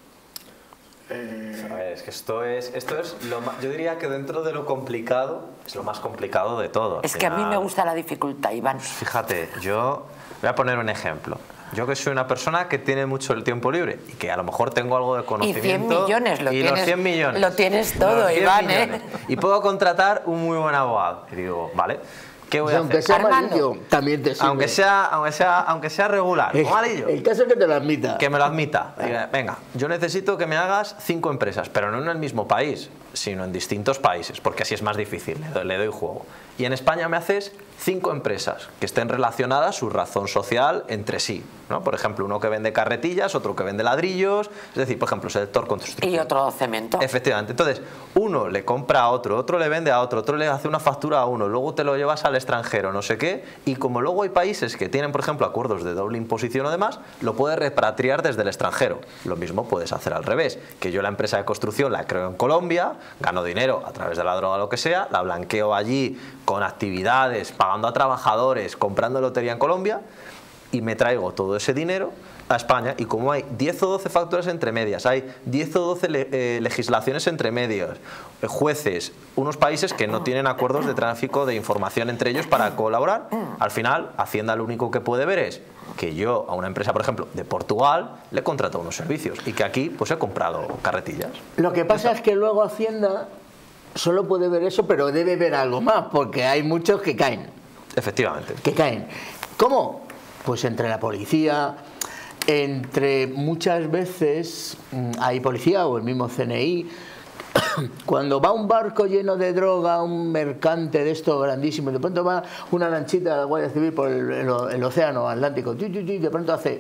A ver, es que esto es, esto es lo más, yo diría que dentro de lo complicado, es lo más complicado de todo. Es que a mí me gusta la dificultad, Iván. Fíjate, yo voy a poner un ejemplo. Yo que soy una persona que tiene mucho el tiempo libre y que a lo mejor tengo algo de conocimiento. Y cien millones, lo, y tienes, los cien millones. Lo tienes todo, Iván, ¿eh? Y puedo contratar un muy buen abogado. Y digo, vale, ¿qué voy a aunque hacer? sea malillo, también te sirve. Aunque sea, aunque sea, aunque sea regular, el, o malillo. El caso es que te lo admita. Que me lo admita. Diga, venga, yo necesito que me hagas cinco empresas, pero no en el mismo país, sino en distintos países, porque así es más difícil, le doy, le doy juego. Y en España me haces cinco empresas que estén relacionadas su razón social entre sí, ¿no? Por ejemplo, uno que vende carretillas, otro que vende ladrillos, es decir, por ejemplo, sector construcción. Y otro cemento. Efectivamente. Entonces, uno le compra a otro, otro le vende a otro, otro le hace una factura a uno, luego te lo llevas al extranjero, no sé qué, y como luego hay países que tienen, por ejemplo, acuerdos de doble imposición o demás, lo puedes repatriar desde el extranjero. Lo mismo puedes hacer al revés, que yo la empresa de construcción la creo en Colombia, gano dinero a través de la droga o lo que sea, la blanqueo allí con actividades, pagando a trabajadores, comprando lotería en Colombia, y me traigo todo ese dinero a España, y como hay diez o doce facturas entre medias, hay diez o doce le, eh, legislaciones entre medios, eh, jueces, unos países que no tienen acuerdos de tráfico de información entre ellos para colaborar, al final Hacienda lo único que puede ver es que yo a una empresa, por ejemplo, de Portugal, le contrato unos servicios y que aquí pues he comprado carretillas. Lo que pasa es que luego Hacienda solo puede ver eso, pero debe ver algo más, porque hay muchos que caen. Efectivamente. Que caen. ¿Cómo? Pues entre la policía, entre muchas veces hay policía o el mismo C N I. Cuando va un barco lleno de droga, un mercante de esto grandísimo, de pronto va una lanchita de la Guardia Civil por el, el, el océano Atlántico, y de pronto hace,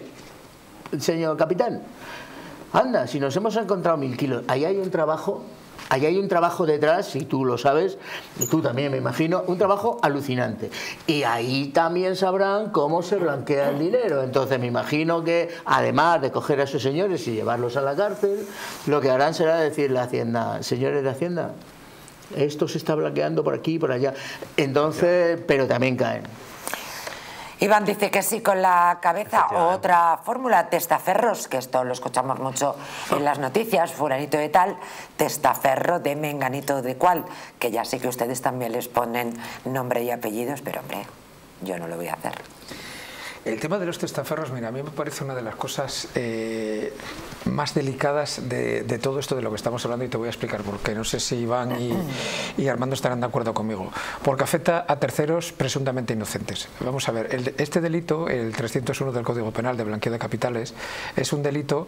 señor capitán, anda, si nos hemos encontrado mil kilos, ahí hay un trabajo, ahí hay un trabajo detrás, y tú lo sabes, y tú también me imagino, un trabajo alucinante. Y ahí también sabrán cómo se blanquea el dinero. Entonces me imagino que, además de coger a esos señores y llevarlos a la cárcel, lo que harán será decirle a Hacienda, señores de Hacienda, esto se está blanqueando por aquí y por allá. Entonces, pero también caen. Iván dice que sí con la cabeza. Otra fórmula, testaferros, que esto lo escuchamos mucho en las noticias, fulanito de tal, testaferro de menganito de cual, que ya sé que ustedes también les ponen nombre y apellidos, pero hombre, yo no lo voy a hacer. El tema de los testaferros, mira, a mí me parece una de las cosas eh, más delicadas de, de todo esto de lo que estamos hablando, y te voy a explicar por qué. No sé si Iván y, y Armando estarán de acuerdo conmigo. Porque afecta a terceros presuntamente inocentes. Vamos a ver, el, este delito, el trescientos uno del Código Penal de blanqueo de capitales, es un delito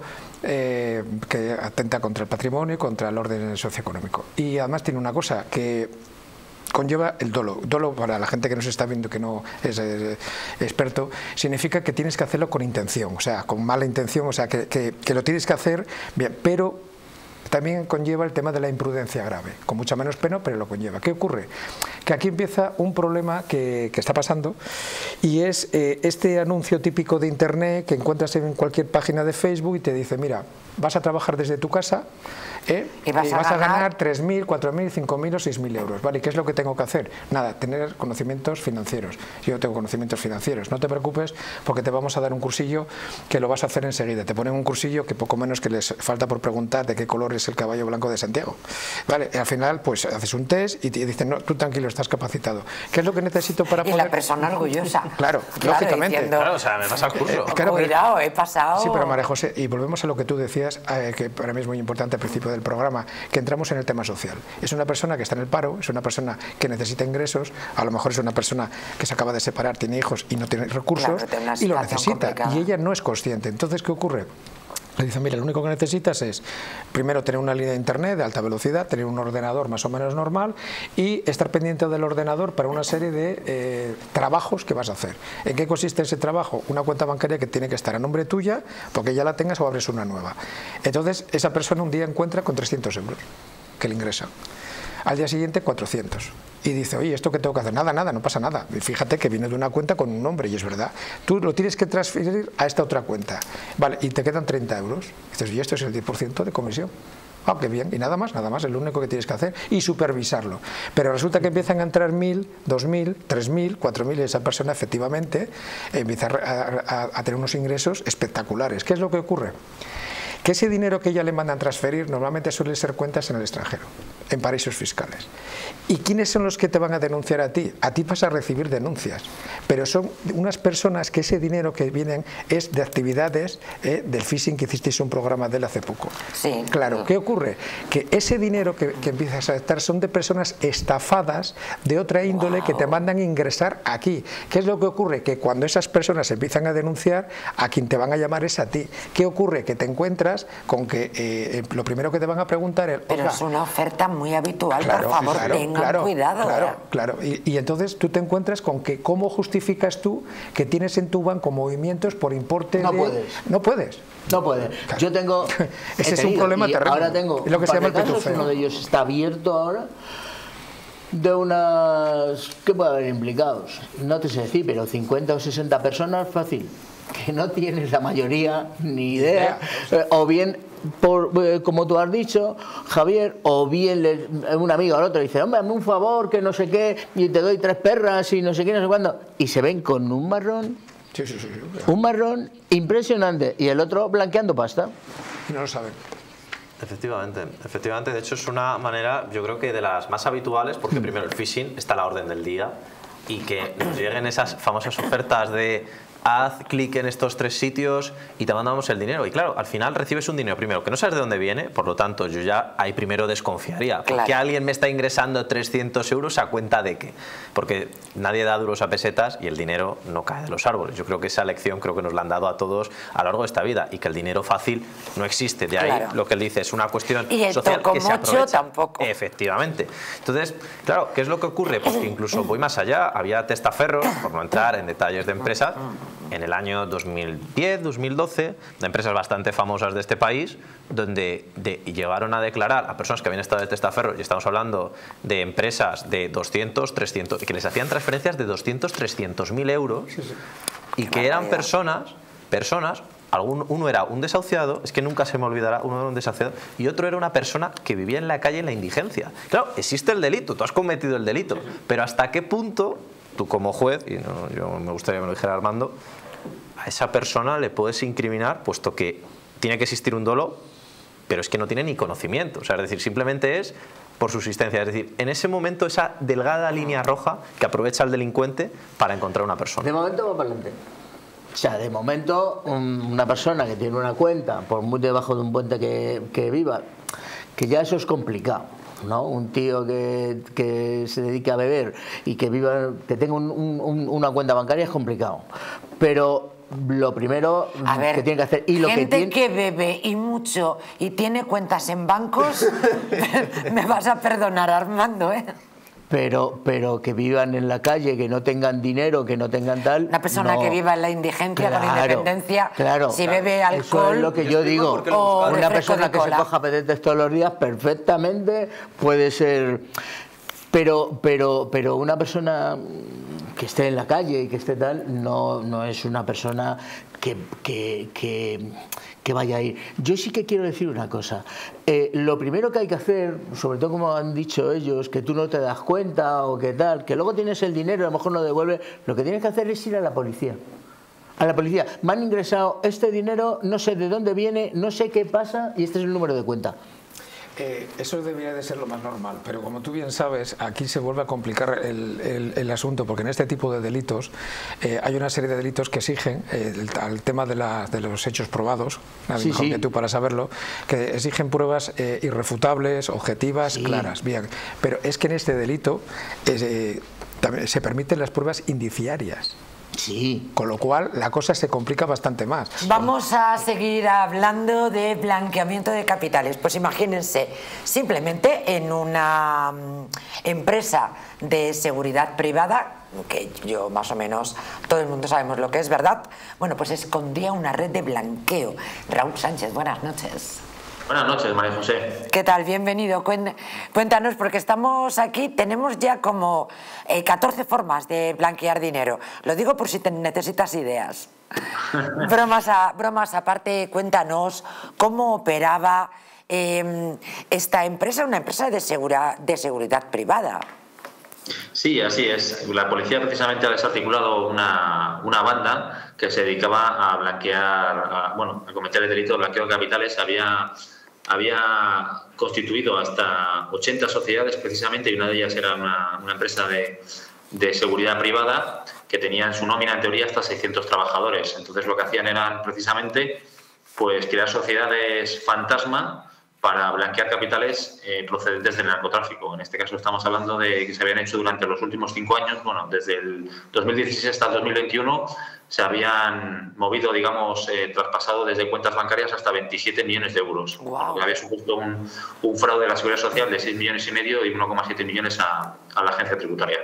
eh, que atenta contra el patrimonio y contra el orden socioeconómico. Y además tiene una cosa que conlleva el dolo. Dolo, para la gente que nos está viendo que no es eh, experto, significa que tienes que hacerlo con intención, o sea, con mala intención, o sea, que, que, que lo tienes que hacer bien, pero también conlleva el tema de la imprudencia grave, con mucha menos pena, pero lo conlleva. ¿Qué ocurre? Que aquí empieza un problema que, que está pasando, y es eh, este anuncio típico de internet que encuentras en cualquier página de Facebook y te dice, mira, vas a trabajar desde tu casa, ¿eh? y vas, y vas a ganar, ganar tres mil, cuatro mil, cinco mil o seis mil euros. ¿Vale? ¿Y qué es lo que tengo que hacer? Nada, tener conocimientos financieros. Yo tengo conocimientos financieros, no te preocupes porque te vamos a dar un cursillo que lo vas a hacer enseguida. Te ponen un cursillo que poco menos que les falta por preguntar de qué color es el caballo blanco de Santiago. ¿Vale? Y al final pues haces un test y te dicen, no, tú tranquilo, estás capacitado. ¿Qué es lo que necesito para poder...? Y la persona orgullosa. Claro, claro, lógicamente. Diciendo, claro, o sea, me pasa el curso. Eh, claro, cuidado, he pasado... Sí, pero María José, y volvemos a lo que tú decías, eh, que para mí es muy importante al principio del programa, que entramos en el tema social. Es una persona que está en el paro, es una persona que necesita ingresos, a lo mejor es una persona que se acaba de separar, tiene hijos y no tiene recursos, claro, y lo necesita, complicada. Y ella no es consciente. Entonces, ¿qué ocurre? Le dicen, mira, lo único que necesitas es, primero, tener una línea de internet de alta velocidad, tener un ordenador más o menos normal y estar pendiente del ordenador para una serie de eh, trabajos que vas a hacer. ¿En qué consiste ese trabajo? Una cuenta bancaria que tiene que estar a nombre tuya, porque ya la tengas o abres una nueva. Entonces, esa persona un día encuentra con trescientos euros que le ingresan. Al día siguiente cuatrocientos. Y dice, oye, ¿esto qué tengo que hacer? Nada, nada, no pasa nada. Y fíjate que viene de una cuenta con un nombre, y es verdad. Tú lo tienes que transferir a esta otra cuenta. Vale, y te quedan treinta euros. Y dices, y esto es el diez por ciento de comisión. Ah, qué bien. Y nada más, nada más, es lo único que tienes que hacer. Y supervisarlo. Pero resulta que empiezan a entrar mil, dos mil, tres mil, cuatro mil, y esa persona efectivamente empieza a, a, a tener unos ingresos espectaculares. ¿Qué es lo que ocurre? Que ese dinero que ella le mandan transferir normalmente suele ser cuentas en el extranjero, en paraísos fiscales. ¿Y quiénes son los que te van a denunciar a ti? A ti vas a recibir denuncias, pero son unas personas que ese dinero que vienen es de actividades eh, del phishing, que hicisteis un programa de él hace poco. Sí. Claro, ¿qué ocurre? Que ese dinero que, que empiezas a aceptar son de personas estafadas de otra índole, wow, que te mandan ingresar aquí. ¿Qué es lo que ocurre? Que cuando esas personas empiezan a denunciar, a quien te van a llamar es a ti. ¿Qué ocurre? Que te encuentras con que eh, lo primero que te van a preguntar es... Pero es una oferta muy habitual, claro, por favor, claro, tengan claro, cuidado. Claro, claro. Y, y entonces tú te encuentras con que ¿cómo justificas tú que tienes en tu banco movimientos por importe no de...? Puedes. No puedes. No puedes. Claro. Yo tengo... Ese es un problema terrible. Ahora tengo es lo que se llama el pitufeo. Uno de ellos está abierto ahora, de unas... ¿Qué puede haber implicados? No te sé decir, pero cincuenta o sesenta personas, fácil. Que no tienes la mayoría ni idea, eh, o bien, por, eh, como tú has dicho, Javier, o bien le, un amigo al otro dice, hombre, hazme un favor, que no sé qué, y te doy tres perras y no sé qué, no sé cuándo, y se ven con un marrón, sí, sí, sí, sí. un marrón impresionante, y el otro blanqueando pasta. Y no lo saben. Efectivamente, efectivamente, de hecho es una manera, yo creo que de las más habituales, porque primero el phishing está a la orden del día, y que nos lleguen esas famosas ofertas de haz clic en estos tres sitios y te mandamos el dinero. Y claro, al final recibes un dinero primero que no sabes de dónde viene, por lo tanto yo ya ahí primero desconfiaría. ¿Por qué alguien me está ingresando trescientos euros a cuenta de qué? Porque nadie da duros a pesetas y el dinero no cae de los árboles. Yo creo que esa lección creo que nos la han dado a todos a lo largo de esta vida, y que el dinero fácil no existe. De ahí claro, lo que él dice es una cuestión y el social que se aprovecha. Tampoco. Efectivamente. Entonces, claro, ¿qué es lo que ocurre? Pues que incluso voy más allá, había testaferros, por no entrar en detalles de empresas, en el año dos mil diez, dos mil doce, de empresas bastante famosas de este país, donde de, llegaron a declarar a personas que habían estado de testaferros, y estamos hablando de empresas de doscientos, trescientos, y que les hacían transferencias de doscientos, trescientos mil euros, sí, sí, y que eran personas, personas, algún, uno era un desahuciado, es que nunca se me olvidará, uno era un desahuciado, y otro era una persona que vivía en la calle en la indigencia. Claro, existe el delito, tú has cometido el delito, pero ¿hasta qué punto tú como juez, y no, yo me gustaría que me lo dijera Armando, a esa persona le puedes incriminar, puesto que tiene que existir un dolo, pero es que no tiene ni conocimiento? O sea, es decir, simplemente es por subsistencia. Es decir, en ese momento esa delgada línea roja que aprovecha el delincuente para encontrar una persona. De momento va para adelante. O sea, de momento, un, una persona que tiene una cuenta, por muy debajo de un puente que, que viva, que ya eso es complicado, ¿no? Un tío que, que se dedique a beber y que viva, que tenga un, un, una cuenta bancaria es complicado. Pero lo primero a ver, que tiene que hacer y lo gente que, tiene... que bebe y mucho y tiene cuentas en bancos, me vas a perdonar, Armando, ¿eh? Pero, pero que vivan en la calle, que no tengan dinero, que no tengan tal... Una persona no. que viva en la indigencia, claro, con independencia, claro, si claro. bebe alcohol... Eso es lo que yo digo. O una refresco persona de que se cola. coja pedetes todos los días perfectamente puede ser... Pero, pero, pero una persona que esté en la calle y que esté tal, no, no es una persona que, que, que, que vaya a ir. Yo sí que quiero decir una cosa. Eh, lo primero que hay que hacer, sobre todo como han dicho ellos, que tú no te das cuenta o que tal, que luego tienes el dinero y a lo mejor no devuelves, lo que tienes que hacer es ir a la policía. A la policía. Me han ingresado este dinero, no sé de dónde viene, no sé qué pasa y este es el número de cuenta. Eh, eso debería de ser lo más normal, pero como tú bien sabes, aquí se vuelve a complicar el, el, el asunto, porque en este tipo de delitos eh, hay una serie de delitos que exigen, eh, el, el tema de, la, de los hechos probados, nadie sí, mejor sí. que tú para saberlo, que exigen pruebas eh, irrefutables, objetivas, sí. claras, bien, pero es que en este delito eh, también se permiten las pruebas indiciarias. Sí. Con lo cual la cosa se complica bastante más. Vamos a seguir hablando de blanqueamiento de capitales. Pues imagínense, simplemente en una empresa de seguridad privada, que yo más o menos, todo el mundo sabemos lo que es, ¿verdad? Bueno, pues escondía una red de blanqueo. Raúl Sánchez, buenas noches. Buenas noches, María José. ¿Qué tal? Bienvenido. Cuéntanos, porque estamos aquí, tenemos ya como eh, catorce formas de blanquear dinero. Lo digo por si te necesitas ideas. bromas, a, bromas aparte, cuéntanos cómo operaba eh, esta empresa, una empresa de, segura, de seguridad privada. Sí, así es. La policía precisamente ha desarticulado una, una banda que se dedicaba a blanquear, a, bueno, a cometer el delito de blanqueo de capitales. Había, había constituido hasta ochenta sociedades precisamente, y una de ellas era una, una empresa de, de seguridad privada que tenía en su nómina en teoría hasta seiscientos trabajadores. Entonces lo que hacían eran precisamente pues crear sociedades fantasma para blanquear capitales eh, procedentes del narcotráfico. En este caso estamos hablando de que se habían hecho durante los últimos cinco años, bueno, desde el dos mil dieciséis hasta el dos mil veintiuno, se habían movido, digamos, eh, traspasado desde cuentas bancarias hasta veintisiete millones de euros. Wow. Había supuesto un, un fraude de la Seguridad Social de seis millones y medio y uno coma siete millones a, a la agencia tributaria.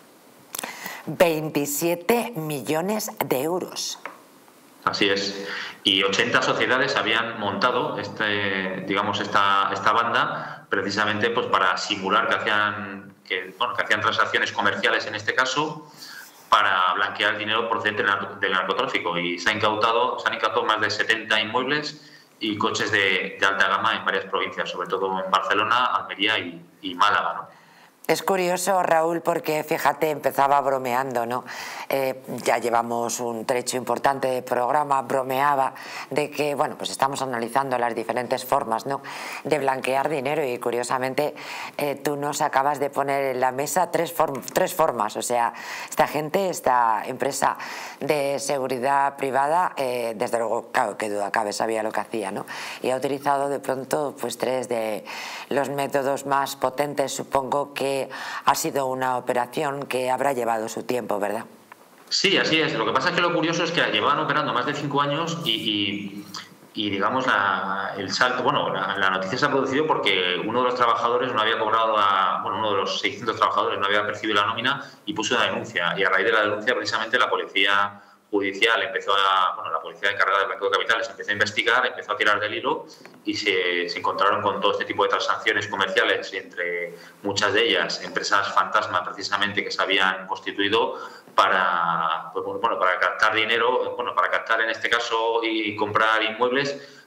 veintisiete millones de euros. Así es. Y ochenta sociedades habían montado este, digamos, esta, esta banda precisamente pues para simular que hacían, que, bueno, que hacían transacciones comerciales en este caso para blanquear el dinero procedente del narcotráfico. Y se, ha incautado, se han incautado más de setenta inmuebles y coches de, de alta gama en varias provincias, sobre todo en Barcelona, Almería y, y Málaga, ¿no? Es curioso, Raúl, porque fíjate, empezaba bromeando, ¿no? Eh, ya llevamos un trecho importante de programa, bromeaba de que, bueno, pues estamos analizando las diferentes formas, ¿no?, de blanquear dinero y curiosamente eh, tú nos acabas de poner en la mesa tres, form tres formas, o sea, esta gente, esta empresa de seguridad privada, eh, desde luego, claro, que duda cabe, sabía lo que hacía, ¿no? Y ha utilizado de pronto pues tres de los métodos más potentes, supongo que ha sido una operación que habrá llevado su tiempo, ¿verdad? Sí, así es. Lo que pasa es que lo curioso es que llevaban operando más de cinco años y, y, y digamos, la, el salto, bueno, la, la noticia se ha producido porque uno de los trabajadores no había cobrado, a, bueno, uno de los seiscientos trabajadores no había percibido la nómina y puso una denuncia. Y a raíz de la denuncia, precisamente, la policía judicial empezó a, bueno, la policía encargada del blanqueo de capitales empezó a investigar, empezó a tirar del hilo y se, se encontraron con todo este tipo de transacciones comerciales, entre muchas de ellas empresas fantasma precisamente que se habían constituido para, pues, bueno, para captar dinero, bueno, para captar en este caso y comprar inmuebles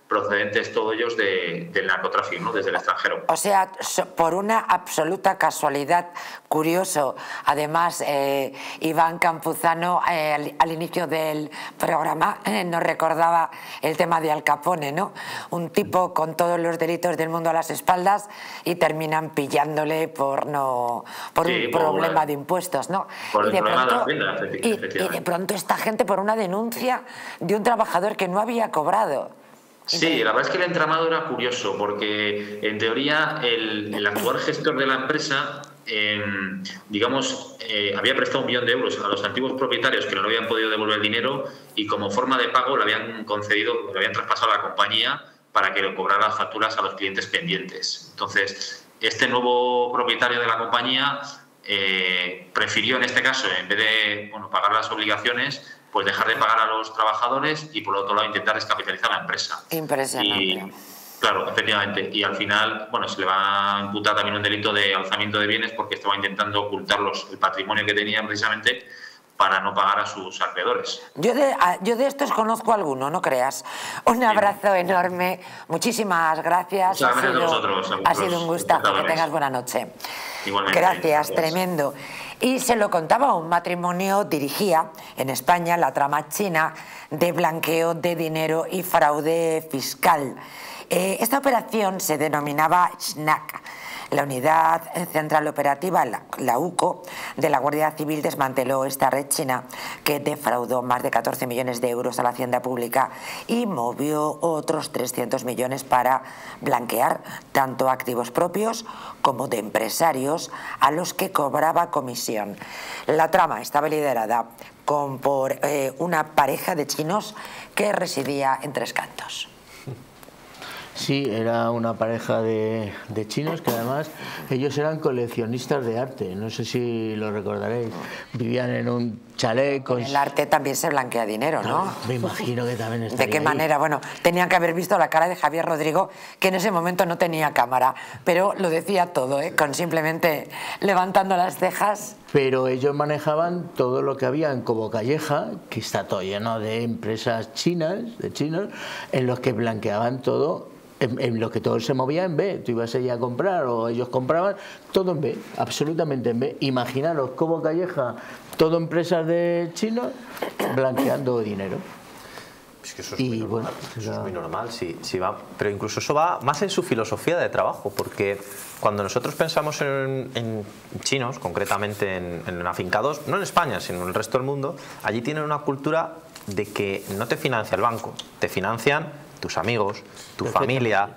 procedentes todos ellos de, del narcotráfico, ¿no? Desde el extranjero. O sea, por una absoluta casualidad, curioso, además eh, Iván Campuzano eh, al, al inicio del programa eh, nos recordaba el tema de Al Capone, ¿no? Un tipo con todos los delitos del mundo a las espaldas y terminan pillándole por no por sí, un por problema una, de impuestos, ¿no? Por y, el de problema pronto, de la Hacienda, y, y de pronto esta gente por una denuncia de un trabajador que no había cobrado. Sí, la verdad es que el entramado era curioso porque en teoría el, el actual gestor de la empresa, eh, digamos, eh, había prestado un millón de euros a los antiguos propietarios que no le habían podido devolver el dinero y como forma de pago le habían concedido, le habían traspasado a la compañía para que le cobrara las facturas a los clientes pendientes. Entonces, este nuevo propietario de la compañía eh, prefirió en este caso, en vez de bueno, pagar las obligaciones, pues dejar de pagar a los trabajadores y por otro lado intentar descapitalizar la empresa. Impresionante. Y, claro, efectivamente. Y al final, bueno, se le va a imputar también un delito de alzamiento de bienes porque estaba intentando ocultar los, el patrimonio que tenía precisamente para no pagar a sus acreedores. Yo de, yo de estos conozco alguno, no creas. Un abrazo sí. enorme, muchísimas gracias. Muchas gracias ha sido, a vosotros. A ha sido un gustazo, que tengas buena noche. Igualmente. Gracias, gracias, tremendo. Y se lo contaba, un matrimonio dirigía en España la trama china de blanqueo de dinero y fraude fiscal. Eh, esta operación se denominaba SNAC. La Unidad Central Operativa, la, la U C O, de la Guardia Civil desmanteló esta red china que defraudó más de catorce millones de euros a la hacienda pública y movió otros trescientos millones para blanquear tanto activos propios como de empresarios a los que cobraba comisión. La trama estaba liderada con, por eh, una pareja de chinos que residía en Tres Cantos. Sí, era una pareja de, de chinos que además ellos eran coleccionistas de arte, no sé si lo recordaréis, vivían en un chalet con... El arte también se blanquea dinero, ¿no? Me imagino que también estaría ¿De qué ahí. manera? Bueno, tenían que haber visto la cara de Javier Rodrigo, que en ese momento no tenía cámara, pero lo decía todo, ¿eh? Con simplemente levantando las cejas. Pero ellos manejaban todo lo que había en Cobo Calleja, que está todo lleno de empresas chinas, de chinos, en los que blanqueaban todo. En, en lo que todo se movía en B, tú ibas allí a comprar o ellos compraban, todo en B, absolutamente en B. Imaginaros Cobo Calleja, todo empresas de chinos blanqueando dinero. Es que eso es, y, muy, normal, bueno, eso es muy normal, sí, sí va, pero incluso eso va más en su filosofía de trabajo, porque cuando nosotros pensamos en, en chinos, concretamente en, en afincados, no en España, sino en el resto del mundo, allí tienen una cultura de que no te financia el banco, te financian tus amigos, tu familia,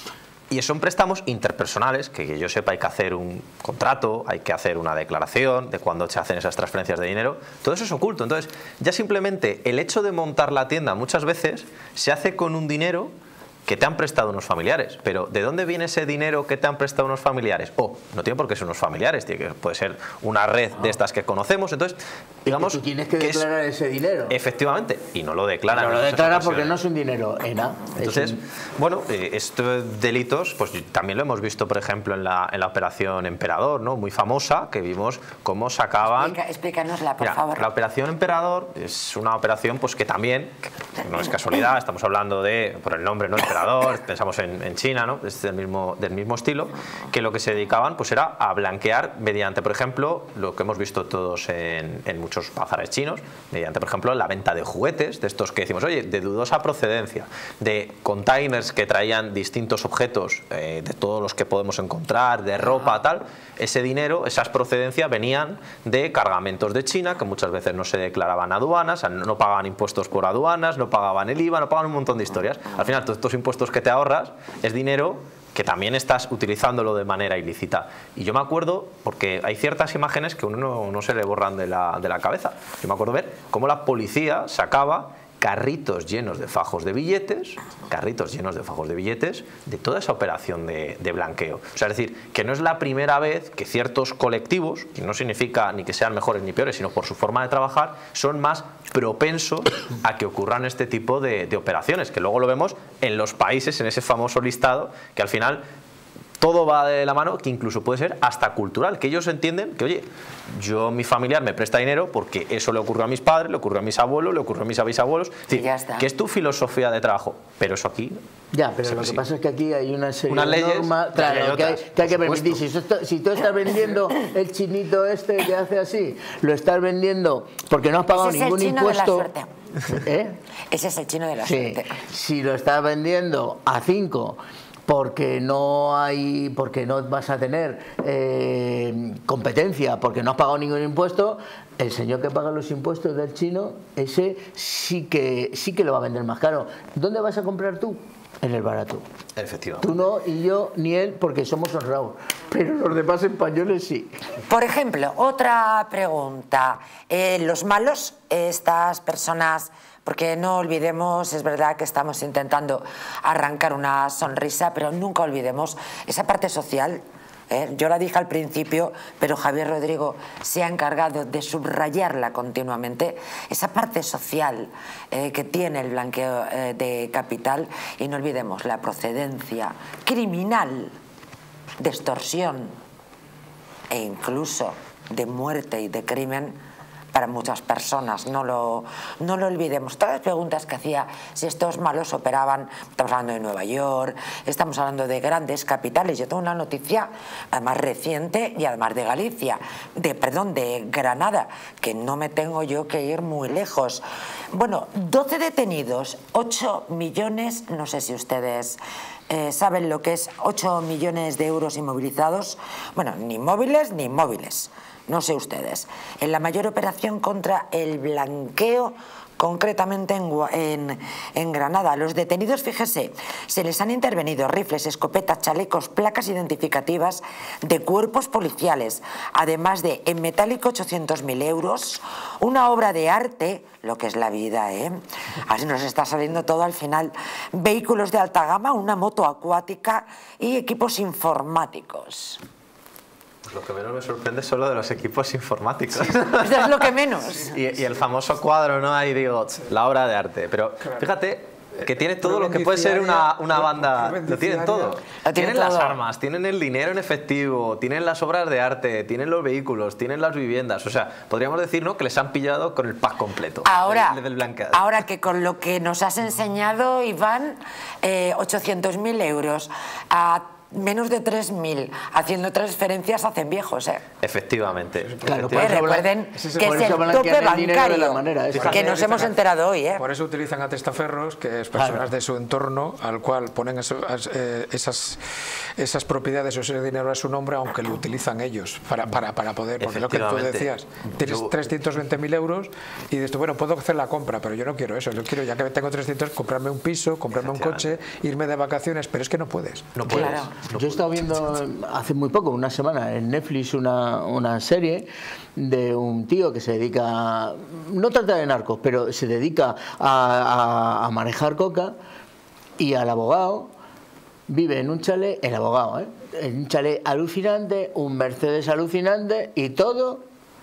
y son préstamos interpersonales, que, que yo sepa hay que hacer un contrato, hay que hacer una declaración de cuándo se hacen esas transferencias de dinero, todo eso es oculto. Entonces ya simplemente el hecho de montar la tienda muchas veces se hace con un dinero que te han prestado unos familiares, pero ¿de dónde viene ese dinero que te han prestado unos familiares? O oh, no tiene por qué ser unos familiares, tiene que, puede ser una red de estas que conocemos, entonces digamos y tú tienes que, que declarar es, ese dinero. Efectivamente, y no lo declaran. No lo declara porque no es un dinero, ENA. Entonces, un... bueno, eh, estos delitos, pues también lo hemos visto, por ejemplo, en la, en la operación Emperador, ¿no? Muy famosa, que vimos cómo sacaban... Explica, explícanosla, por Mira, favor. La operación Emperador es una operación pues que también, que no es casualidad, estamos hablando de, por el nombre, ¿no? Emperador, pensamos en, en China, ¿no? Es del mismo, del mismo estilo, que lo que se dedicaban pues era a blanquear mediante, por ejemplo, lo que hemos visto todos en, en muchos bazares chinos, mediante, por ejemplo, la venta de juguetes, de estos que decimos, oye, de dudosa procedencia, de containers que traían distintos objetos, eh, de todos los que podemos encontrar, de ropa, tal. Ese dinero, esas procedencias venían de cargamentos de China, que muchas veces no se declaraban aduanas, no pagaban impuestos por aduanas, no pagaban el I V A, no pagaban un montón de historias. Al final, todos estos impuestos que te ahorras es dinero que también estás utilizándolo de manera ilícita. Y yo me acuerdo, porque hay ciertas imágenes que uno no, no se le borran de la, de la cabeza. Yo me acuerdo ver cómo la policía sacaba carritos llenos de fajos de billetes, carritos llenos de fajos de billetes de toda esa operación de, de blanqueo. O sea, es decir, que no es la primera vez que ciertos colectivos, que no significa ni que sean mejores ni peores, sino por su forma de trabajar, son más propensos a que ocurran este tipo de, de operaciones, que luego lo vemos en los países, en ese famoso listado, que al final todo va de la mano, que incluso puede ser hasta cultural, que ellos entienden que, oye, yo, mi familiar me presta dinero porque eso le ocurrió a mis padres, le ocurrió a mis abuelos, le ocurrió a mis bisabuelos. Es decir, que es tu filosofía de trabajo, pero eso aquí... Ya, pero lo que pasa es que aquí hay una serie Unas de leyes, normas claro, que hay que, hay que permitir. Si, esto, si tú estás vendiendo el chinito este que hace así, lo estás vendiendo porque no has pagado Ese ningún es el chino impuesto... de la suerte. ¿Eh? Ese es el chino de la sí. suerte. Si lo estás vendiendo a cinco... porque no hay, porque no vas a tener eh, competencia, porque no has pagado ningún impuesto, el señor que paga los impuestos del chino, ese sí que sí que lo va a vender más caro. ¿Dónde vas a comprar tú? En el barato. Efectivamente. Tú no, y yo, ni él, porque somos honrados. Pero los demás españoles sí. Por ejemplo, otra pregunta. Eh, los malos, estas personas... Porque no olvidemos, es verdad que estamos intentando arrancar una sonrisa, pero nunca olvidemos esa parte social. ¿eh? Yo la dije al principio, pero Javier Rodrigo se ha encargado de subrayarla continuamente. Esa parte social eh, que tiene el blanqueo eh, de capital, y no olvidemos la procedencia criminal de extorsión e incluso de muerte y de crimen para muchas personas, no lo, no lo olvidemos. Todas las preguntas que hacía, si estos malos operaban, estamos hablando de Nueva York, estamos hablando de grandes capitales. Yo tengo una noticia además reciente y además de Galicia, de, perdón, de Granada, que no me tengo yo que ir muy lejos. Bueno, doce detenidos, ocho millones, no sé si ustedes... Eh, ¿saben lo que es ocho millones de euros inmovilizados? Bueno, ni móviles ni móviles, no sé ustedes. En la mayor operación contra el blanqueo, concretamente en, en, en Granada. Los detenidos, fíjese, se les han intervenido rifles, escopetas, chalecos, placas identificativas de cuerpos policiales, además de en metálico ochocientos mil euros, una obra de arte, lo que es la vida, ¿eh? Así nos está saliendo todo al final, vehículos de alta gama, una moto acuática y equipos informáticos. Pues lo que menos me sorprende es solo de los equipos informáticos. Sí, eso es lo que menos. y, y el famoso cuadro, ¿no? Ahí digo, la obra de arte. Pero claro, fíjate que tiene todo lo que puede ser una, una banda. Lo tienen todo. Lo tienen todo. Las armas, tienen el dinero en efectivo, tienen las obras de arte, tienen los vehículos, tienen las viviendas. O sea, podríamos decir, ¿no?, que les han pillado con el pack completo. Ahora, del, del blanqueado. Ahora que con lo que nos has enseñado, Iván, eh, ochocientos mil euros a menos de tres mil, haciendo transferencias hacen viejos, ¿eh? Efectivamente. Claro, pues recuerden que es el tope bancario, manera, que que nos hemos enterado hoy, ¿eh? Por eso utilizan a testaferros, que es personas claro. de su entorno, al cual ponen eso, eh, esas, esas propiedades o ese dinero a su nombre, aunque lo utilizan ellos para, para, para poder, porque lo que tú decías, tienes yo... trescientos veinte mil euros y dices, bueno, puedo hacer la compra, pero yo no quiero eso, yo quiero, ya que tengo trescientos, comprarme un piso, comprarme un coche, irme de vacaciones, pero es que no puedes. No puedes. Claro. No Yo he estado viendo hace muy poco, una semana, en Netflix una, una serie de un tío que se dedica, no trata de narcos, pero se dedica a, a, a manejar coca, y al abogado vive en un chalet, el abogado, ¿eh? en un chalet alucinante, un Mercedes alucinante, y todo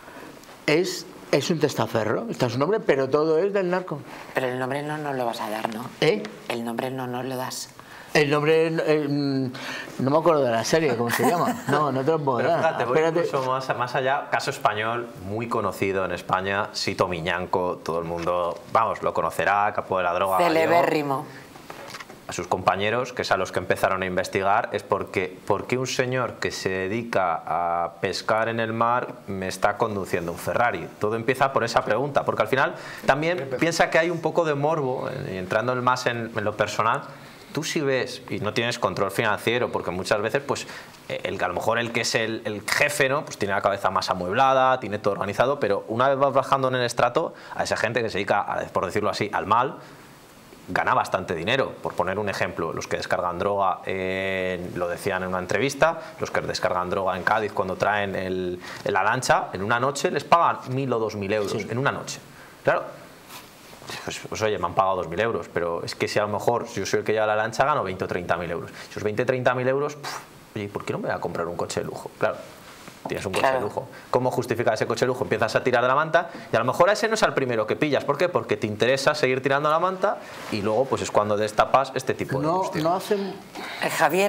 es... Es un testaferro, está su nombre, pero todo es del narco. Pero el nombre no nos lo vas a dar, ¿no? ¿Eh? El nombre no nos lo das. El nombre, eh, no me acuerdo de la serie, ¿cómo se llama? No, no te lo puedo dar. Fíjate, voy incluso más, más allá, caso español, muy conocido en España, Sito Miñanco, todo el mundo, vamos, lo conocerá, capo de la droga. Celebérrimo. A sus compañeros, que es a los que empezaron a investigar, es porque, porque un señor que se dedica a pescar en el mar me está conduciendo un Ferrari. Todo empieza por esa pregunta, porque al final también piensa que hay un poco de morbo, y entrando más en, en lo personal. Tú si ves y no tienes control financiero, porque muchas veces pues el, a lo mejor el que es el, el jefe, ¿no?, pues tiene la cabeza más amueblada, tiene todo organizado, pero una vez vas bajando en el estrato, a esa gente que se dedica, a, por decirlo así, al mal, gana bastante dinero. Por poner un ejemplo, los que descargan droga, eh, lo decían en una entrevista, los que descargan droga en Cádiz cuando traen el, la lancha, en una noche les pagan mil o dos mil euros, sí. en una noche. Claro, pues, pues oye, me han pagado dos mil euros, pero es que si a lo mejor yo soy el que lleva la lancha, gano veinte o treinta mil euros. Esos veinte o treinta mil euros, puf, oye, ¿por qué no me voy a comprar un coche de lujo? Claro. Tienes un coche claro. de lujo. ¿Cómo justificar ese coche de lujo? Empiezas a tirar de la manta y a lo mejor a ese no es el primero que pillas. ¿Por qué? Porque te interesa seguir tirando la manta y luego pues es cuando destapas este tipo de no, industria. No hacen... Eh, Javier,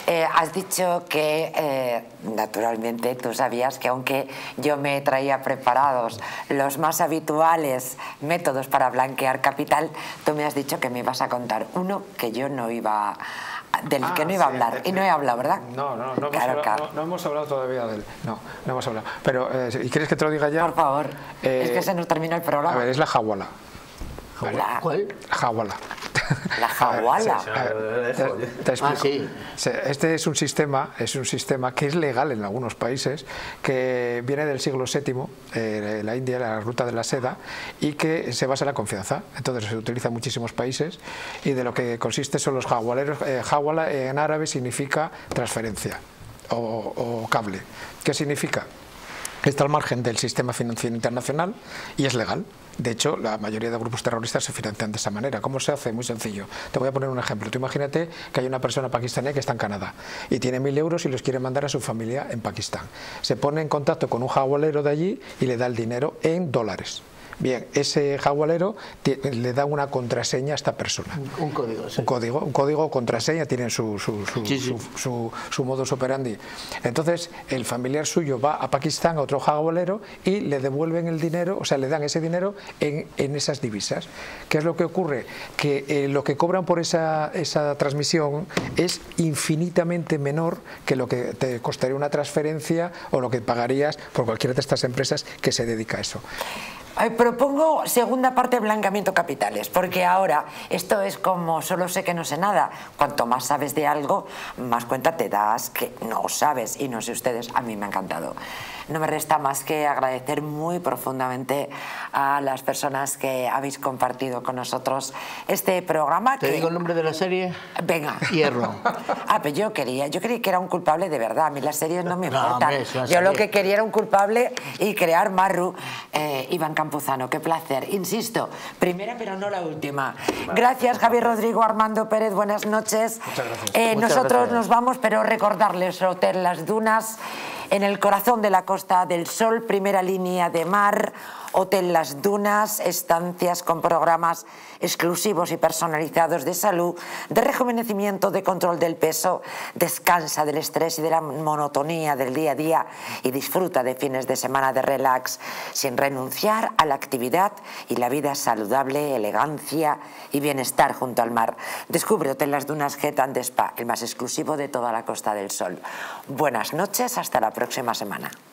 Eh, has dicho que, eh, naturalmente, tú sabías que aunque yo me traía preparados los más habituales métodos para blanquear capital, tú me has dicho que me ibas a contar uno que yo no iba, del Ah, que no iba a sí, hablar. eh, Y no he hablado, ¿verdad? No, no, no hemos, Claro, hablado, claro. no, no hemos hablado todavía de él. No, no hemos hablado. Pero, eh, ¿y quieres que te lo diga ya? Por favor, Eh, es que se nos terminó el programa. A ver, es la jawala. ¿Vale? La- ¿Cuál? Jawala. La jawala. A ver, te, te explico. Ah, sí. Se- Este es un sistema, es un sistema que es legal en algunos países, que viene del siglo séptimo, eh, la India, la ruta de la seda, y que se basa en la confianza. Entonces se utiliza en muchísimos países y de lo que consiste son los jawaleros. Eh, jawala en árabe significa transferencia o, o cable. ¿Qué significa? Está al margen del sistema financiero internacional y es legal. De hecho, la mayoría de grupos terroristas se financian de esa manera. ¿Cómo se hace? Muy sencillo. Te voy a poner un ejemplo. Tú imagínate que hay una persona pakistaní que está en Canadá y tiene mil euros y los quiere mandar a su familia en Pakistán. Se pone en contacto con un jawalero de allí y le da el dinero en dólares. Bien, ese jawalero le da una contraseña a esta persona. Un, un código, sí. Un código, un código contraseña, tienen su, su, su, Sí, sí. su, su, su modus operandi. Entonces, el familiar suyo va a Pakistán, a otro jawalero, y le devuelven el dinero, o sea, le dan ese dinero en, en esas divisas. ¿Qué es lo que ocurre? Que eh, lo que cobran por esa, esa transmisión es infinitamente menor que lo que te costaría una transferencia o lo que pagarías por cualquiera de estas empresas que se dedica a eso. Ay, propongo segunda parte de blanqueamiento capitales, porque ahora esto es como solo sé que no sé nada. Cuanto más sabes de algo, más cuenta te das que no sabes, y no sé ustedes, a mí me ha encantado. No me resta más que agradecer muy profundamente a las personas que habéis compartido con nosotros este programa. ¿Te que... digo el nombre de la serie? Venga. Hierro. Ah, pero yo quería, yo creí que era un culpable de verdad. A mí las series no me No, importan. hombre, es una Yo lo serie. que quería era un culpable y crear Marru. Eh, Iván Campuzano, qué placer. Insisto, primera pero no la última. Gracias, Javier Rodrigo, Armando Pérez, buenas noches. Muchas gracias. Eh, Muchas nosotros gracias. nos vamos, pero recordarles Hotel Las Dunas, en el corazón de la Costa del Sol, primera línea de mar. Hotel Las Dunas, estancias con programas exclusivos y personalizados de salud, de rejuvenecimiento, de control del peso. Descansa del estrés y de la monotonía del día a día y disfruta de fines de semana de relax sin renunciar a la actividad y la vida saludable, elegancia y bienestar junto al mar. Descubre Hotel Las Dunas Head and Spa, el más exclusivo de toda la Costa del Sol. Buenas noches, hasta la próxima semana.